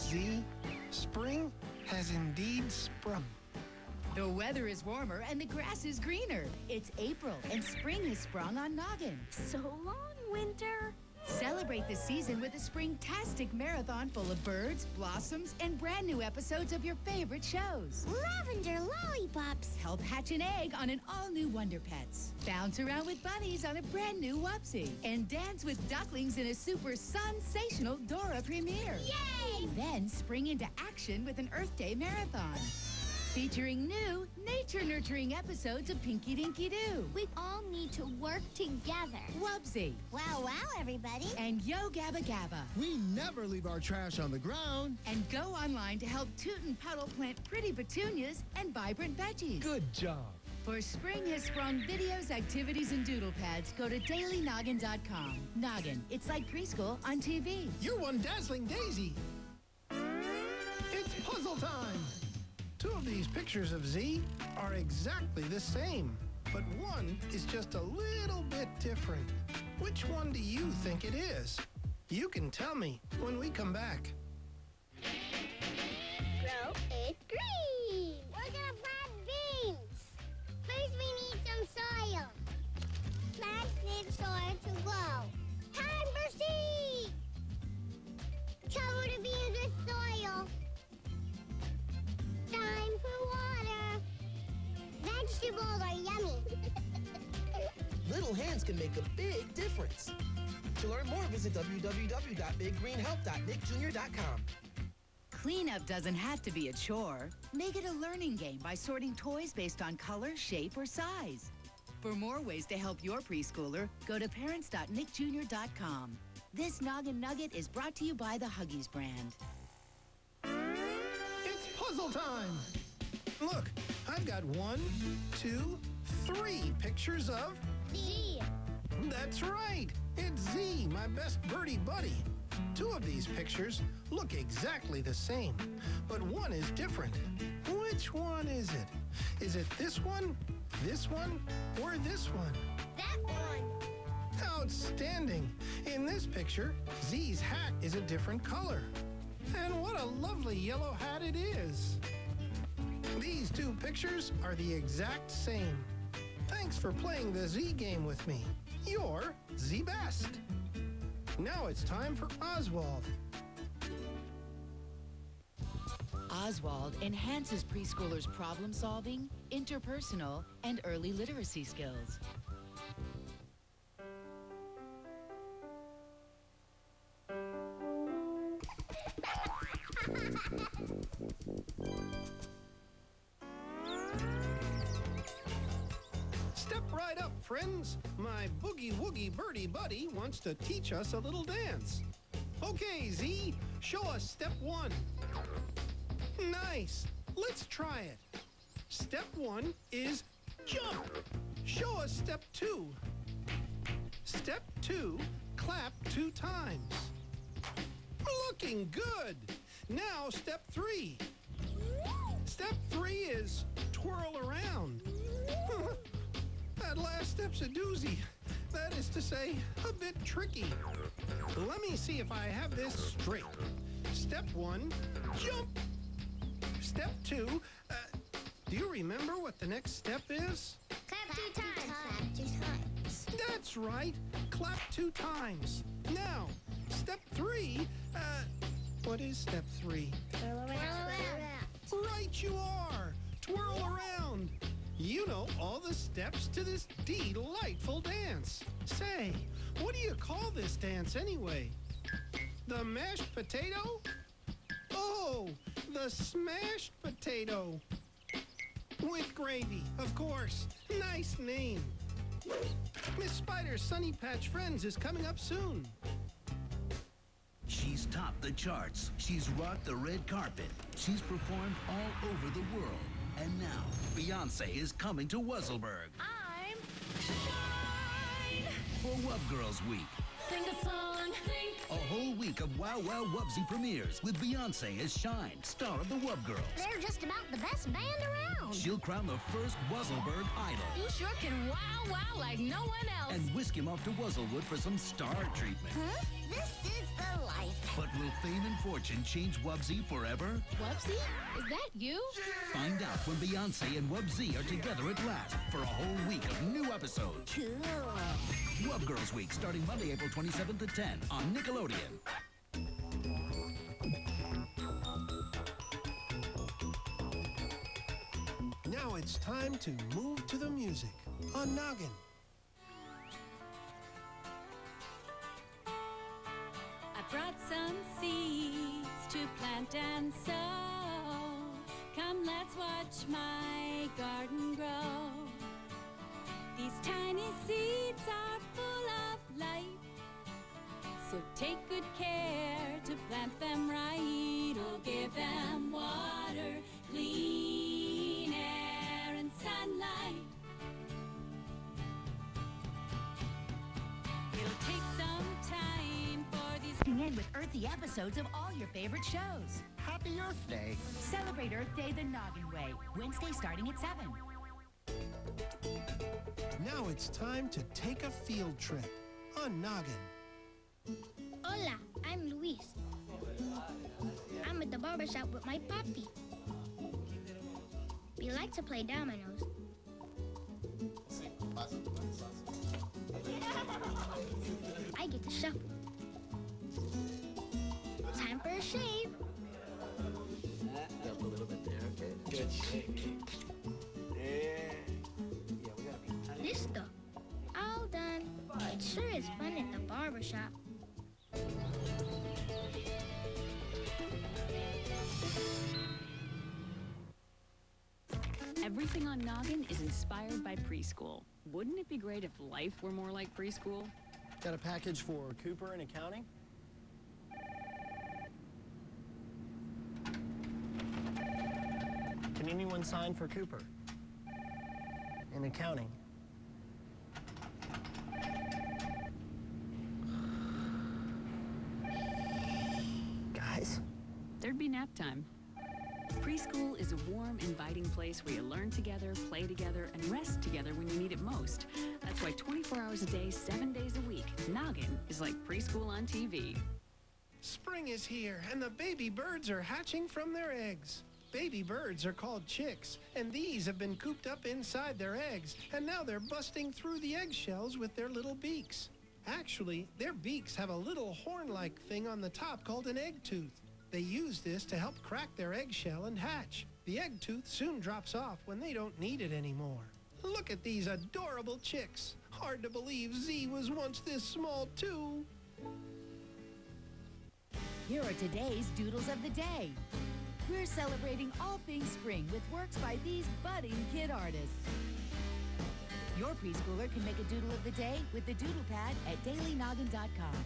Z, spring has indeed sprung. The weather is warmer and the grass is greener. It's April and spring has sprung on Noggin. So long, winter. Celebrate the season with a spring-tastic marathon full of birds, blossoms, and brand new episodes of your favorite shows. Lavender lollipops. Help hatch an egg on an all-new Wonder Pets. Bounce around with bunnies on a brand new Wupsie. And dance with ducklings in a super sensational Dora premiere. Yay! Then spring into action with an Earth Day marathon. Featuring new, nature-nurturing episodes of Pinky Dinky Doo. We all need to work together. Wubsy. Wow, wow, everybody. And Yo Gabba Gabba. We never leave our trash on the ground. And go online to help Toot and Puddle plant pretty petunias and vibrant veggies. Good job. For Spring Has Sprung videos, activities, and doodle pads, go to dailynoggin.com. Noggin, it's like preschool on TV. You're one dazzling daisy. It's puzzle time. Two of these pictures of Z are exactly the same, but one is just a little bit different. Which one do you think it is? You can tell me when we come back. Grow it green. We're gonna plant beans. First we need some soil. Plants need soil to grow. Time for seed. Cover the beans with soil. Time for water. Vegetables are yummy. Little hands can make a big difference. To learn more, visit www.biggreenhelp.nickjr.com. Cleanup doesn't have to be a chore. Make it a learning game by sorting toys based on color, shape, or size. For more ways to help your preschooler, go to parents.nickjr.com. This Noggin Nugget is brought to you by the Huggies brand. It's puzzle time. Look, I've got 1, 2, 3 pictures of Z. That's right. It's Z, my best birdie buddy. 2 of these pictures look exactly the same, but one is different. Which one is it? Is it this one, or this one? That one. Outstanding. In this picture, Z's hat is a different color. And what a lovely yellow hat it is. These 2 pictures are the exact same. Thanks for playing the Z game with me. You're Z Best. Now it's time for Oswald. Oswald enhances preschoolers' problem solving, interpersonal, and early literacy skills. Step right up, friends. My boogie woogie birdie buddy wants to teach us a little dance. Okay, Z, show us step 1. Nice. Let's try it. Step 1 is jump. Show us step 2. Step 2, clap 2 times. Looking good. Now step 3. Step 3 is twirl around. That last step's a doozy. That is to say, a bit tricky. Let me see if I have this straight. Step 1, jump. Step 2, do you remember what the next step is? Clap 2 times. Clap 2 times. That's right. Clap 2 times. Now, step 3, what is step 3? Twirl around. Right you are. Twirl around. You know all the steps to this delightful dance. Say, what do you call this dance anyway? The mashed potato? Oh, the smashed potato. With gravy, of course. Nice name. Miss Spider's Sunny Patch Friends is coming up soon. She's topped the charts. She's rocked the red carpet. She's performed all over the world. And now, Beyonce is coming to Wuzzleburg I'm Shine. for Wub Girls Week. Sing a song, think A whole week of Wow Wow Wubsy premieres with Beyonce as Shine, star of the Wub Girls. They're just about the best band around. She'll crown the first Wuzzleberg idol. You sure can wow wow like no one else. And whisk him off to Wuzzlewood for some star treatment. Huh? This is the life. But will fame and fortune change Wubsy forever? Wubsy? Is that you? Find out when Beyonce and Wubsy are together at last for a whole week of new episodes. Cool. Wub Girls Week, starting Monday, April 27th at 10 on Nickelodeon. Now it's time to move to the music on Noggin. I brought some seeds to plant and sow. Come, let's watch my garden grow. These tiny seeds are full of life, so take good care to plant them right. Oh, give them water, clean air, and sunlight. It'll take some time for these. Tune in with earthy episodes of all your favorite shows. Happy Earth Day. Celebrate Earth Day the Noggin Way. Wednesday starting at 7. Now it's time to take a field trip on Noggin. Hola, I'm Luis. I'm at the barbershop with my papi. We like to play dominoes. I get to shuffle. Time for a shave. Up a little bit there, okay? Good shake. Yeah, we gotta be. Listo. All done. It sure is fun at the barbershop. Everything on Noggin is inspired by preschool. Wouldn't it be great if life were more like preschool? Got a package for Cooper in accounting? Can anyone sign for Cooper? In accounting. Guys? There'd be nap time. Preschool is a warm, inviting place where you learn together, play together, and rest together when you need it most. That's why 24 hours a day, 7 days a week, Noggin is like preschool on TV. Spring is here, and the baby birds are hatching from their eggs. Baby birds are called chicks, and these have been cooped up inside their eggs, and now they're busting through the eggshells with their little beaks. Actually, their beaks have a little horn-like thing on the top called an egg tooth. They use this to help crack their eggshell and hatch. The egg tooth soon drops off when they don't need it anymore. Look at these adorable chicks. Hard to believe Z was once this small, too. Here are today's Doodles of the Day. We're celebrating all things spring with works by these budding kid artists. Your preschooler can make a doodle of the day with the Doodle Pad at dailynoggin.com.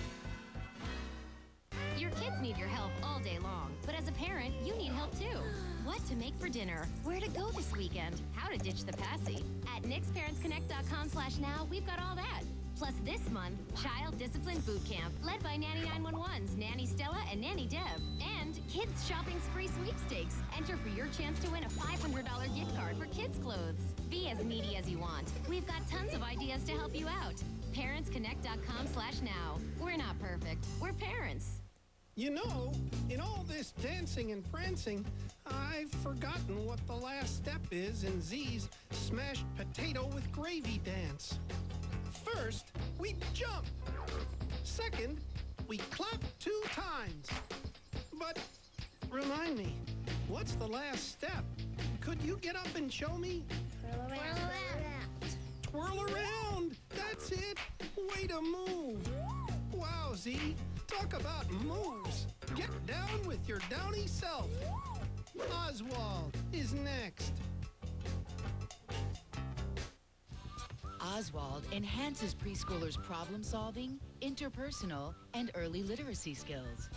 Your kids need your help all day long, but as a parent, you need help too. What to make for dinner, where to go this weekend, how to ditch the passy. At nixparentsconnect.com/now, we've got all that. Plus this month, Child Discipline Boot Camp, led by Nanny 911's Nanny Stella and Nanny Deb. And Kids Shopping Spree Sweepstakes. Enter for your chance to win a $500 gift card for kids' clothes. Be as needy as you want. We've got tons of ideas to help you out. ParentsConnect.com/now. We're not perfect. We're parents. You know, in all this dancing and prancing, I've forgotten what the last step is in Z's smashed potato with gravy dance. First, we jump. Second, we clap 2 times. But remind me, what's the last step? Could you get up and show me? Twirl around. Twirl around. That's it. Way to move. Wow, Z. Talk about moves. Get down with your downy self. Oswald is next. Oswald enhances preschoolers' problem solving, interpersonal, and early literacy skills.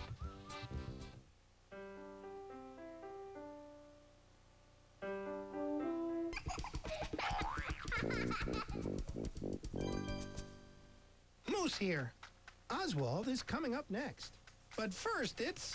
Moose here. Oswald is coming up next. But first, it's...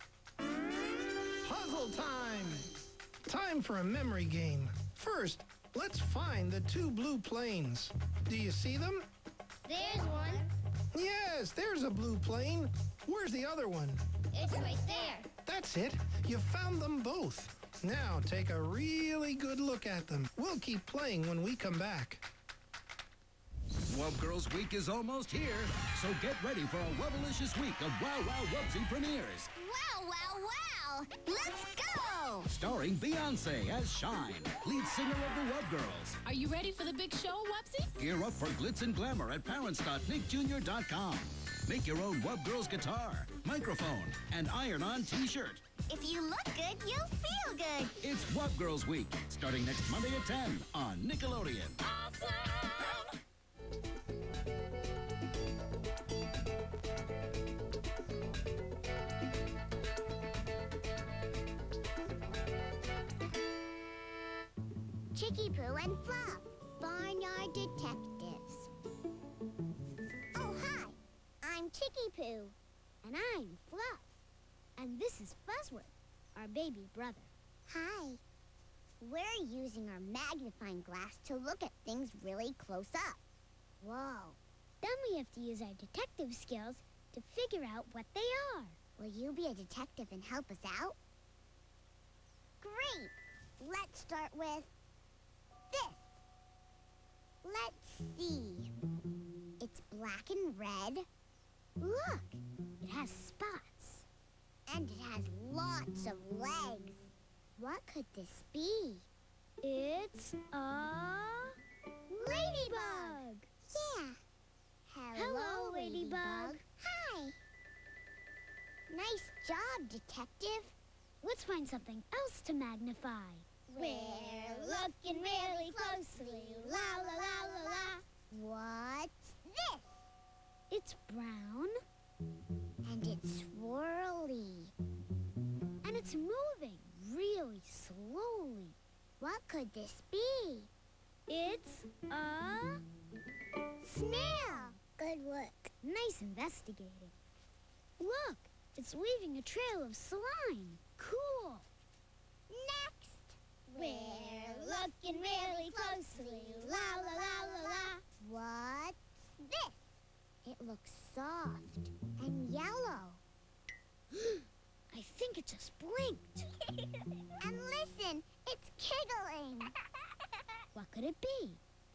puzzle time! Time for a memory game. First, let's find the two blue planes. Do you see them? There's one. Yes, there's a blue plane. Where's the other one? It's right there. That's it. You found them both. Now take a really good look at them. We'll keep playing when we come back. Wub Girls Week is almost here, so get ready for a Wubbalicious week of Wow Wow Wubsy premieres. Wow, wow, wow! Let's go! Starring Beyonce as Shine, lead singer of the Wub Girls. Are you ready for the big show, Wubsy? Gear up for glitz and glamour at parents.nickjr.com. Make your own Wub Girls guitar, microphone, and iron-on t-shirt. If you look good, you'll feel good. It's Wub Girls Week, starting next Monday at 10 on Nickelodeon. Awesome! Chicky Poo and Fluff, Barnyard Detectives. Oh, hi. I'm Chicky Poo. And I'm Fluff. And this is Fuzzworth, our baby brother. Hi. We're using our magnifying glass to look at things really close up. Whoa. Then we have to use our detective skills to figure out what they are. Will you be a detective and help us out? Great. Let's start with this. Let's see. It's black and red. Look, it has spots. And it has lots of legs. What could this be? It's a ladybug. Yeah. Hello, Ladybug. Hi. Nice job, detective. Let's find something else to magnify. We're looking really closely. La la la la la. What's this? It's brown. And it's swirly. And it's moving really slowly. What could this be? It's a snail. Good work. Nice investigating. Look, it's leaving a trail of slime. Cool. Next. We're looking really closely. La la la la la. What's this? It looks soft and yellow. I think it just blinked. And listen, it's giggling. What could it be?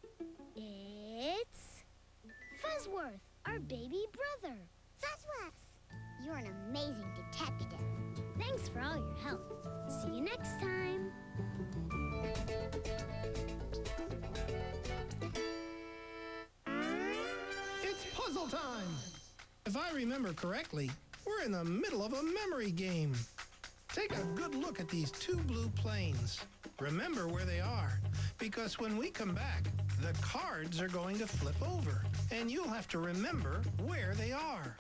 It's Fuzzworth, our baby brother. Fuzzworth, you're an amazing detective. Thanks for all your help. See you next time. It's puzzle time! If I remember correctly, we're in the middle of a memory game. Take a good look at these two blue planes. Remember where they are, because when we come back, the cards are going to flip over, and you'll have to remember where they are.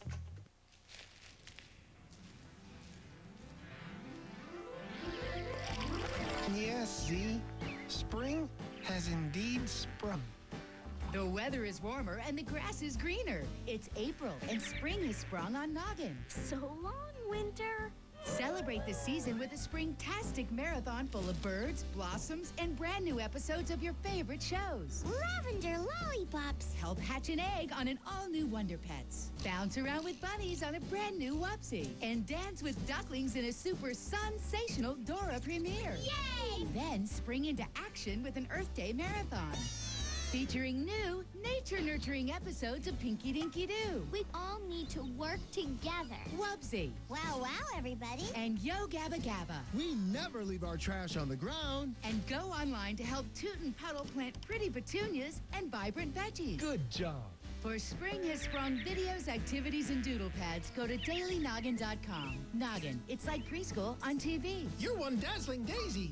Yes, Z, spring has indeed sprung. The weather is warmer and the grass is greener. It's April and spring has sprung on Noggin. So long, winter. Celebrate the season with a spring-tastic marathon full of birds, blossoms, and brand new episodes of your favorite shows. Lavender lollipops. Help hatch an egg on an all-new Wonder Pets. Bounce around with bunnies on a brand new Wubsy. And dance with ducklings in a super sensational Dora premiere. Yay! Then spring into action with an Earth Day marathon. Featuring new, nature-nurturing episodes of Pinky Dinky Doo. We all need to work together. Wubsy. Wow, wow, everybody. And Yo Gabba Gabba. We never leave our trash on the ground. And go online to help Toot and Puddle plant pretty petunias and vibrant veggies. Good job. For spring has sprung videos, activities, and doodle pads, go to dailynoggin.com. Noggin, it's like preschool on TV. You're one dazzling daisy.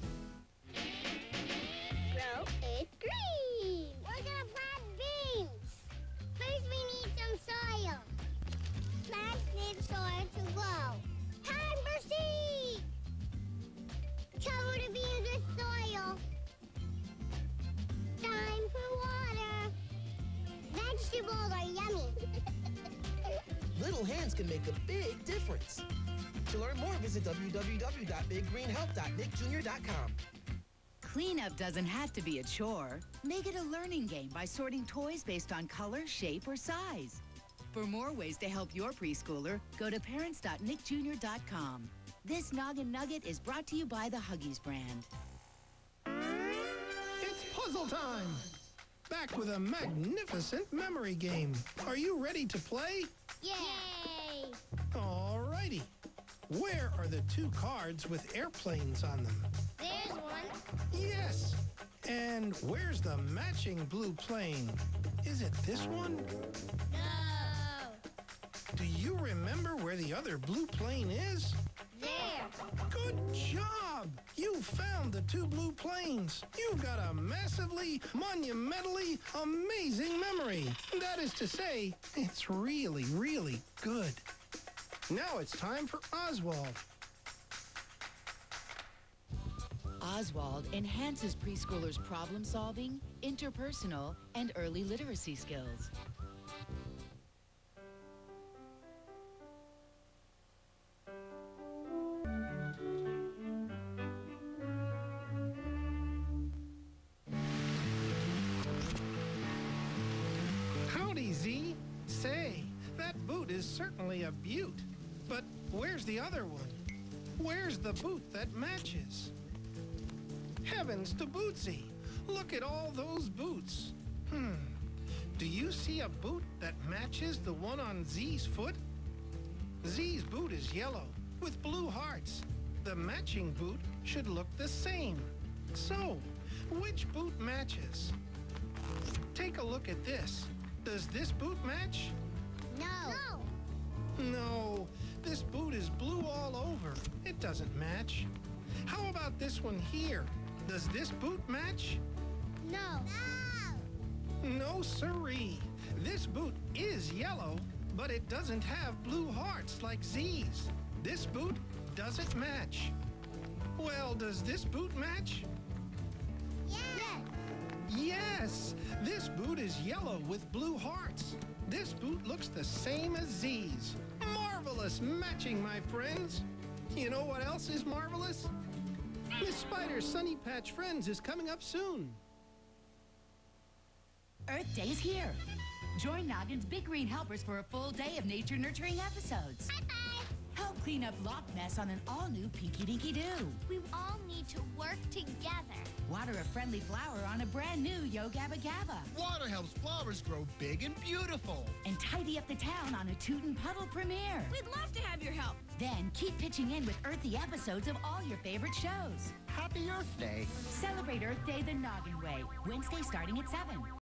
Grow it green. We're gonna plant beans. First we need some soil. Plants need soil to grow. Time for seed. Cover the beans with soil. Time for water. Vegetables are yummy. Little hands can make a big difference. To learn more, visit www.biggreenhelp.nickjr.com. Cleanup doesn't have to be a chore. Make it a learning game by sorting toys based on color, shape, or size. For more ways to help your preschooler, go to parents.nickjr.com. This Noggin Nugget is brought to you by the Huggies brand. It's puzzle time! Back with a magnificent memory game. Are you ready to play? Yay! Alrighty. Where are the two cards with airplanes on them? There's one. Yes! And where's the matching blue plane? Is it this one? No! Do you remember where the other blue plane is? There! Good job! You found the two blue planes. You've got a massively, monumentally amazing memory. That is to say, it's really, really good. Now it's time for Oswald. Oswald enhances preschoolers' problem solving, interpersonal, and early literacy skills. Howdy, Z. Say, that boot is certainly a beaut. But where's the other one? Where's the boot that matches? Heavens to Bootsy! Look at all those boots. Do you see a boot that matches the one on Z's foot? Z's boot is yellow with blue hearts. The matching boot should look the same. So, which boot matches? Take a look at this. Does this boot match? No! No, this boot is blue all over. It doesn't match. How about this one here? Does this boot match? No! No, siree. This boot is yellow, but it doesn't have blue hearts like Z's. This boot doesn't match. Well, does this boot match? Yes! This boot is yellow with blue hearts. This boot looks the same as Z's. Marvelous matching, my friends. You know what else is marvelous? Miss Spider's Sunny Patch Friends is coming up soon. Earth Day is here. Join Noggin's Big Green Helpers for a full day of nature-nurturing episodes. Help clean up Loch Ness on an all-new Pinky Dinky Doo. We all need to work together. Water a friendly flower on a brand new Yo Gabba Gabba. Water helps flowers grow big and beautiful. And tidy up the town on a Toot and Puddle premiere. We'd love to have your help. Then keep pitching in with earthy episodes of all your favorite shows. Happy Earth Day. Celebrate Earth Day the Noggin way. Wednesday starting at 7.